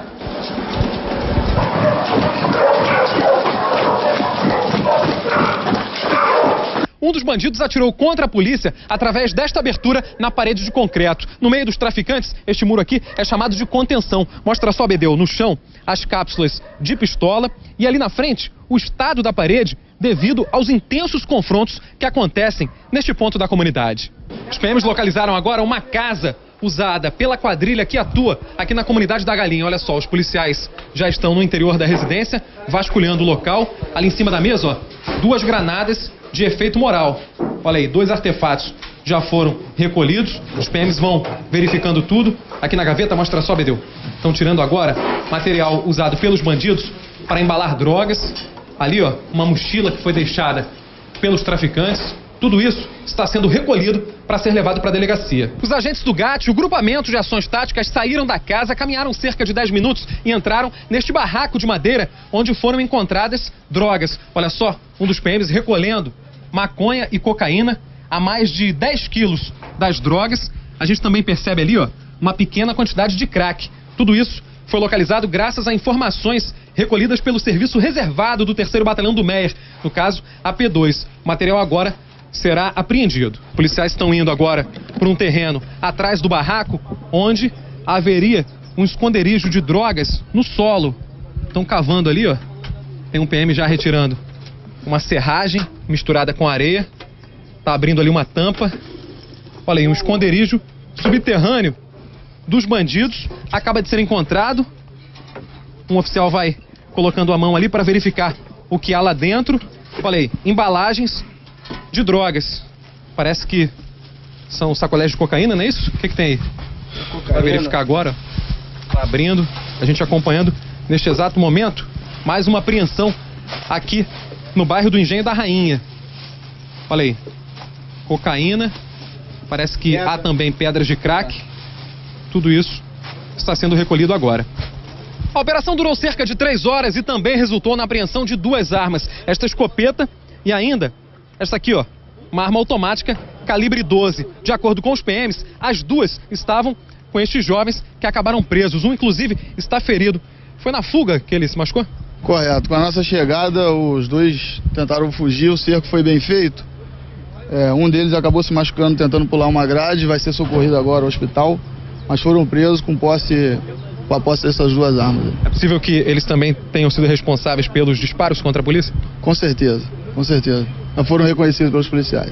Um dos bandidos atirou contra a polícia através desta abertura na parede de concreto. No meio dos traficantes, este muro aqui é chamado de contenção. Mostra só, Bedeu, no chão, as cápsulas de pistola e ali na frente, o estado da parede devido aos intensos confrontos que acontecem neste ponto da comunidade. Os P Ms localizaram agora uma casa usada pela quadrilha que atua aqui na comunidade da Galinha. Olha só, os policiais já estão no interior da residência, vasculhando o local. Ali em cima da mesa, ó, duas granadas de efeito moral. Olha aí, dois artefatos já foram recolhidos. Os P Ms vão verificando tudo. Aqui na gaveta, mostra só, Bedeu. Estão tirando agora material usado pelos bandidos para embalar drogas. Ali, ó, uma mochila que foi deixada pelos traficantes. Tudo isso está sendo recolhido para ser levado para a delegacia. Os agentes do GAT, o grupamento de ações táticas, saíram da casa, caminharam cerca de dez minutos e entraram neste barraco de madeira onde foram encontradas drogas. Olha só, um dos P Ms recolhendo maconha e cocaína, a mais de dez quilos das drogas. A gente também percebe ali, ó, uma pequena quantidade de crack. Tudo isso foi localizado graças a informações recolhidas pelo serviço reservado do terceiro Batalhão do Meier, no caso, a P dois. O material agora será apreendido. Policiais estão indo agora por um terreno atrás do barraco, onde haveria um esconderijo de drogas no solo. Estão cavando ali, ó. Tem um P M já retirando uma serragem misturada com areia. Tá abrindo ali uma tampa. Olha aí, um esconderijo subterrâneo dos bandidos. Acaba de ser encontrado. Um oficial vai colocando a mão ali para verificar o que há lá dentro. Olha aí, embalagens de drogas. Parece que são sacolés de cocaína, não é isso? O que que tem aí? Vai verificar agora. Tá abrindo, a gente acompanhando neste exato momento. Mais uma apreensão aqui no bairro do Engenho da Rainha. Olha aí, cocaína. Parece que há também pedras de crack. Tudo isso está sendo recolhido agora. A operação durou cerca de três horas e também resultou na apreensão de duas armas. Esta escopeta e ainda esta aqui, ó, uma arma automática calibre doze. De acordo com os P Ms, as duas estavam com estes jovens que acabaram presos. Um, inclusive, está ferido. Foi na fuga que ele se machucou? Correto. Com a nossa chegada, os dois tentaram fugir, o cerco foi bem feito. É, um deles acabou se machucando tentando pular uma grade, vai ser socorrido agora ao hospital, mas foram presos com posse, com a posse dessas duas armas. É possível que eles também tenham sido responsáveis pelos disparos contra a polícia? Com certeza, com certeza. Já foram reconhecidos pelos policiais.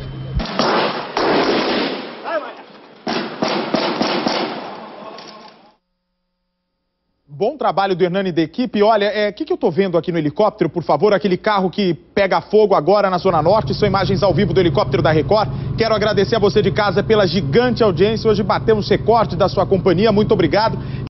Bom trabalho do Hernani e da equipe. Olha, o é, que, que eu tô vendo aqui no helicóptero, por favor? Aquele carro que pega fogo agora na Zona Norte. São imagens ao vivo do helicóptero da Record. Quero agradecer a você de casa pela gigante audiência. Hoje batemos recorde da sua companhia. Muito obrigado.